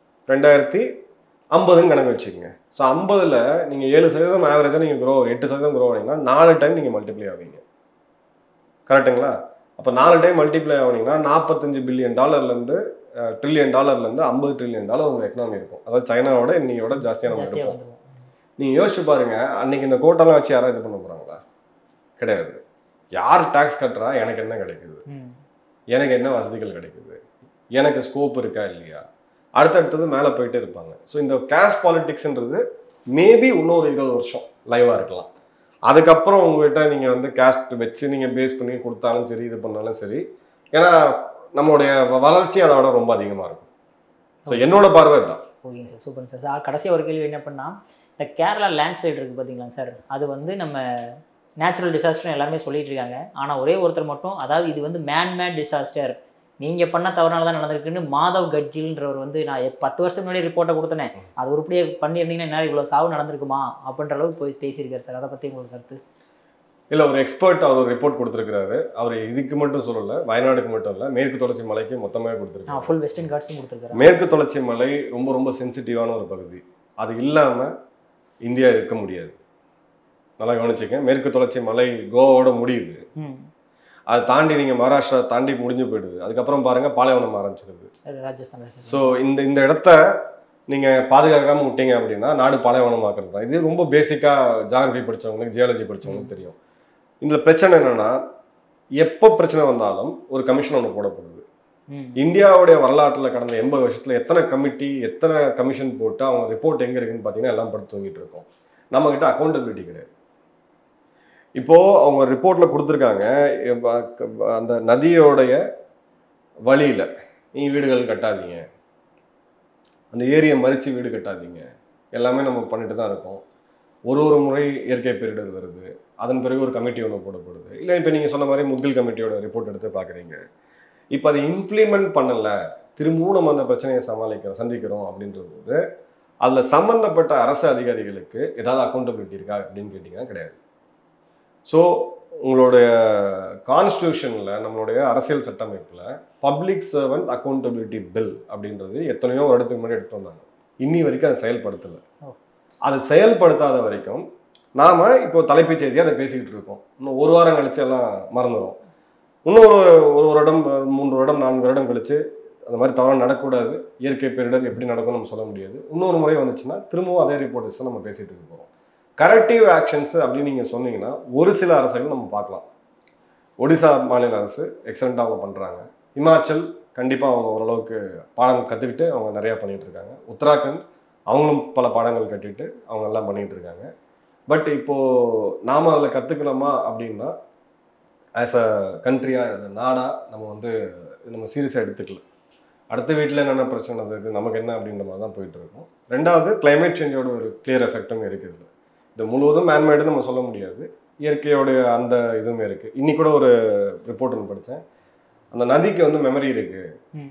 2050 கணக்கு வச்சுக்கோங்க. ஸோ 50ல் நீங்க 7% ஆவரேஜா நீங்க 8% க்ரோ ஆனீங்கன்னா 4 டைம் நீங்க மல்டிப்ளை ஆவீங்க, கரெக்டுங்களா? அப்போ 4 டைம் மல்டிப்ளை ஆனீங்கன்னா $45 பில்லியன் இருந்து $1 trillion இருந்து $50 trillion உங்க எக்கனாமி இருக்கும். அதாவது சைனாவோட இன்னையோட ஜாஸ்தியாக நம்ம எடுப்போம். நீங்க யோசிச்சு பாருங்க, அன்னைக்கு இந்த கோட்டெல்லாம் வச்சு யாரும் இது பண்ண போறாங்களா? கிடையாது. யார் டாக்ஸ் கட்டுறா, எனக்கு என்ன கிடைக்குது, எனக்கு என்ன வசதிகள் கிடைக்குது, எனக்கு ஸ்கோப் இருக்கா இல்லையா, அடுத்தடுத்தது மேலே போயிட்டே இருப்பாங்க. ஸோ இந்த கேஸ்ட் பாலிடிக்ஸ்ன்றது மேபி இன்னொரு 20 வருஷம் லைவாக இருக்கலாம். அதுக்கப்புறம் உங்கள்கிட்ட நீங்கள் வந்து கேஸ்ட் வச்சு நீங்கள் பேஸ் பண்ணி கொடுத்தாலும் சரி, இது பண்ணாலும் சரி, ஏன்னா நம்மளுடைய வளர்ச்சி அதோட ரொம்ப அதிகமாக இருக்கும். ஸோ என்னோட பார்வை தான். ஓகேங்க சார், சூப்பர் சார். சார் கடைசியாக ஒரு கேள்வி என்ன பண்ணால், இந்த கேரளா லேண்ட்ஸ்லைட் இருக்குது பார்த்தீங்களா சார், அது வந்து நம்ம நேச்சுரல் டிசாஸ்டர்னு எல்லாருமே சொல்லிட்டு இருக்காங்க. ஆனால் ஒரே ஒருத்தர் மட்டும், அதாவது இது வந்து மேட் டிசாஸ்டர், நீங்கள் பண்ண தவறால தான் நடந்திருக்குன்னு மாதவ் கட்கில்ன்றவர் வந்து, நான் 10 வருஷத்துக்கு முன்னாடி ரிப்போர்ட்டை கொடுத்தனே, அது உருப்படியே பண்ணியிருந்தீங்கன்னா என்ன இவ்வளோ சாவு நடந்திருக்குமா அப்படின்ற அளவுக்கு போய் பேசியிருக்காரு சார். அதை பற்றி உங்களுக்கு கருத்து? இல்லை, ஒரு எக்ஸ்பர்ட் அவர் ஒரு ரிப்போர்ட் கொடுத்துருக்காரு. அவர் இதுக்கு மட்டும் சொல்லலை, வயநாடுக்கு மட்டும் இல்லை, மேற்கு தொடர்ச்சி மலைக்கு மொத்தமாக கொடுத்துருக்காரு. ஃபுல் வெஸ்டர்ன் காட்ஸும் கொடுத்துருக்காரு. மேற்கு தொடர்ச்சி மலை ரொம்ப ரொம்ப சென்சிட்டிவான ஒரு பகுதி, அது இல்லாமல் இந்தியா இருக்க முடியாது. நல்லா கவனிச்சுக்க, மேற்கு தொடர்ச்சி மலை கோவாவோட முடியுது, அதை தாண்டி நீங்கள் மகாராஷ்டிரா தாண்டி முடிஞ்சு போயிடுது, அதுக்கப்புறம் பாருங்க பாலைவனம் ஆரம்பிச்சிருது ராஜஸ்தான். ஸோ இந்த இடத்த நீங்கள் பாதுகாக்காமல் விட்டீங்க அப்படின்னா நாடு பாலைவனமாக்குறது தான். இது ரொம்ப பேசிக்காக ஜியாகிரபி படித்தவங்களுக்கு, ஜியாலஜி படித்தவங்களுக்கு தெரியும். இந்த பிரச்சனை என்னன்னா, எப்போ பிரச்சனை வந்தாலும் ஒரு கமிஷன் ஒன்று போடப்படுது. இந்தியாவுடைய வரலாற்றில் கடந்த 80 வருஷத்துல எத்தனை கமிட்டி, எத்தனை கமிஷன் போட்டு அவங்க ரிப்போர்ட் எங்கே இருக்குன்னு பார்த்தீங்கன்னா எல்லாம் படுத்து தூங்கிட்டு இருக்கோம். நம்மகிட்ட அக்கௌண்டபிலிட்டி கிடையாது. இப்போ அவங்க ரிப்போர்ட்ல கொடுத்துருக்காங்க, அந்த நதியோடைய வழியில நீ வீடுகள் கட்டாதீங்க, அந்த ஏரியை மறித்து வீடு கட்டாதீங்க, எல்லாமே நம்ம பண்ணிட்டு தான் இருக்கோம். ஒரு முறை இயற்கை பேரிடர் வருது, அதன் பிறகு ஒரு கமிட்டி ஒன்று போடப்படுது. இல்லை இப்போ நீங்கள் சொன்ன மாதிரி முத்கில் கமிட்டியோட ரிப்போர்ட் எடுத்து பார்க்குறீங்க, இப்போ அதை இம்ப்ளிமெண்ட் பண்ணல, திரும்பவும் நம்ம அந்த பிரச்சனையை சந்திக்கிறோம் அப்படின்றது அதில் சம்பந்தப்பட்ட அரசு அதிகாரிகளுக்கு ஏதாவது அக்கௌண்டபிலிட்டி இருக்கா அப்படின்னு கேட்டிங்கன்னா கிடையாது. ஸோ உங்களுடைய கான்ஸ்டியூஷனில், நம்மளுடைய அரசியல் சட்டமைப்பில் பப்ளிக் சர்வன்ட் அக்கௌண்டபிலிட்டி பில் அப்படின்றது எத்தனையோ வருடத்துக்கு முன்னாடி எடுத்து வந்தாங்க. இன்னி வரைக்கும் அதை செயல்படுத்தலை. அது செயல்படுத்தாத வரைக்கும் நாம் இப்போ தலைப்புச் செய்தியாக அதை பேசிக்கிட்டு இருக்கோம். இன்னும் ஒரு வாரம் கழிச்சு எல்லாம் மறந்துடும். இன்னும் ஒரு வருடம், 3 வருடம், 4 வருடம் கழிச்சு அந்த மாதிரி தவறு நடக்கக்கூடாது, இயற்கை பேரிடர் எப்படி நடக்கும்னு நம்ம சொல்ல முடியாது. இன்னொரு முறை வந்துச்சுன்னா திரும்பவும் அதே ரிப்போர்ட்ஸ் தான் நம்ம பேசிகிட்டு இருக்க போகிறோம். கரெக்டிவ் ஆக்ஷன்ஸ் அப்படின்னு நீங்கள் சொன்னீங்கன்னா ஒரு சில அரசுகள் நம்ம பார்க்கலாம். ஒடிசா மாநில அரசு எக்ஸலண்ட்டாக அவங்க பண்ணுறாங்க. இமாச்சல் கண்டிப்பாக அவங்க ஓரளவுக்கு பாடம் கற்றுக்கிட்டு அவங்க நிறையா பண்ணிகிட்டு இருக்காங்க. உத்தராகண்ட் அவங்களும் பல பாடங்கள் கட்டிட்டு அவங்க எல்லாம் பண்ணிகிட்டு இருக்காங்க. பட் இப்போது நாம் அதில் கற்றுக்கலாமா அப்படின்னா ஆஸ் அ கண்ட்ரியாக, as a நாடாக நம்ம சீரியஸாக எடுத்துக்கல. அடுத்த வீட்டில் என்னென்ன பிரச்சனை இருக்குது, நமக்கு என்ன அப்படின்ற மாதிரி தான் போயிட்டுருக்கோம். ரெண்டாவது, கிளைமேட் சேஞ்சோட ஒரு கிளியர் எஃபெக்டும் இருக்குது. இது முழுவதும் மேன்மேடுன்னு நம்ம சொல்ல முடியாது, இயற்கையோடைய அந்த இதுவுமே இருக்குது. இன்னைக்கு கூட ஒரு ரிப்போர்ட் ஒன்று படித்தேன். அந்த நதிக்கு மெமரி இருக்குது.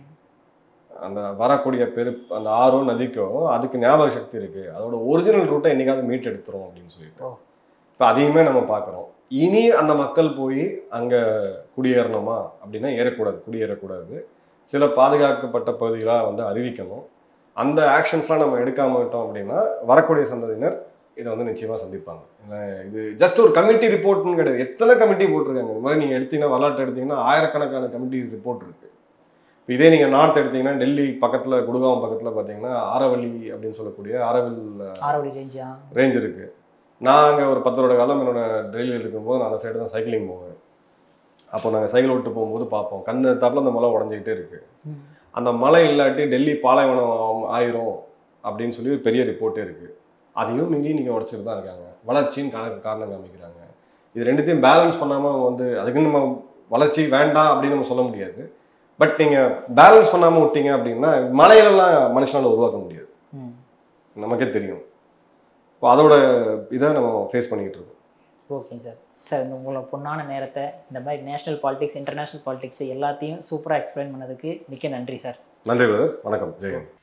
அந்த வரக்கூடிய அந்த ஆறோ நதிக்கோ அதுக்கு ஞாபக சக்தி இருக்குது. அதோட ஒரிஜினல் ரூட்டை என்னைக்காவது மீட் எடுத்துரும் அப்படின்னு சொல்லிட்டு இப்போ அதையுமே நம்ம பார்க்குறோம். இனி அந்த மக்கள் போய் அங்கே குடியேறணுமா அப்படின்னா குடியேறக்கூடாது. சில பாதுகாக்கப்பட்ட பகுதிகளாக அறிவிக்கணும். அந்த ஆக்ஷன்ஸ்லாம் நம்ம எடுக்காமட்டோம் அப்படின்னா வரக்கூடிய சந்ததியினர் இதை நிச்சயமாக சந்திப்பாங்க. இது ஜஸ்ட் ஒரு கமிட்டி ரிப்போர்ட்னு கிடையாது. எத்தனை கமிட்டி போட்டிருக்காங்க. இந்த மாதிரி நீங்கள் எடுத்தீங்கன்னா, வரலாற்று எடுத்தீங்கன்னா ஆயிரக்கணக்கான கமிட்டி ரிப்போர்ட் இருக்குது. இப்போ இதே நீங்கள் நார்த் எடுத்தீங்கன்னா, டெல்லி பக்கத்தில், குடுகாவம் பக்கத்தில் பார்த்தீங்கன்னா ஆரவல்லி அப்படின்னு சொல்லக்கூடிய ஆரவல்லி ரேஞ்ச் இருக்குது. நான் அங்கே ஒரு 10 வருட காலம் என்னோட டெல்லியில் இருக்கும்போது நான் அந்த சைடு தான் சைக்கிளிங் போவேன். அப்போ நாங்கள் சைக்கிள் விட்டு போகும்போது பார்ப்போம், கண்ணு தாப்பில் அந்த மலை உடஞ்சிக்கிட்டே இருக்குது. அந்த மலை இல்லாட்டி டெல்லி பாலைவனம் ஆயிரும் அப்படின்னு சொல்லி ஒரு பெரிய ரிப்போர்ட்டே இருக்குது. அதையும் மீறி நீங்கள் உடச்சிட்டு தான் இருக்காங்க. வளர்ச்சின்னு காரணம் காமிக்கிறாங்க. இது ரெண்டுத்தையும் பேலன்ஸ் பண்ணாமல் அதுக்குன்னு நம்ம வளர்ச்சி வேண்டாம் அப்படின்னு நம்ம சொல்ல முடியாது. பட் நீங்கள் பேலன்ஸ் பண்ணாமல் விட்டீங்க அப்படின்னா மலையிலெல்லாம் மனுஷனால் உருவாக்க முடியாது, நமக்கே தெரியும். இப்போ அதோட இதை நம்ம ஃபேஸ் பண்ணிக்கிட்டு இருக்கோம். ஓகேங்க சார். சார் உங்களோட பொண்ணான நேரத்தை இந்த மாதிரி நேஷனல் பாலிடிக்ஸ், இன்டர்நேஷ்னல் பாலிடிக்ஸ் எல்லாத்தையும் சூப்பராக எக்ஸ்பிளைன் பண்ணதுக்கு மிக்க நன்றி சார். நன்றி பிரதர். வணக்கம். ஜெயன்.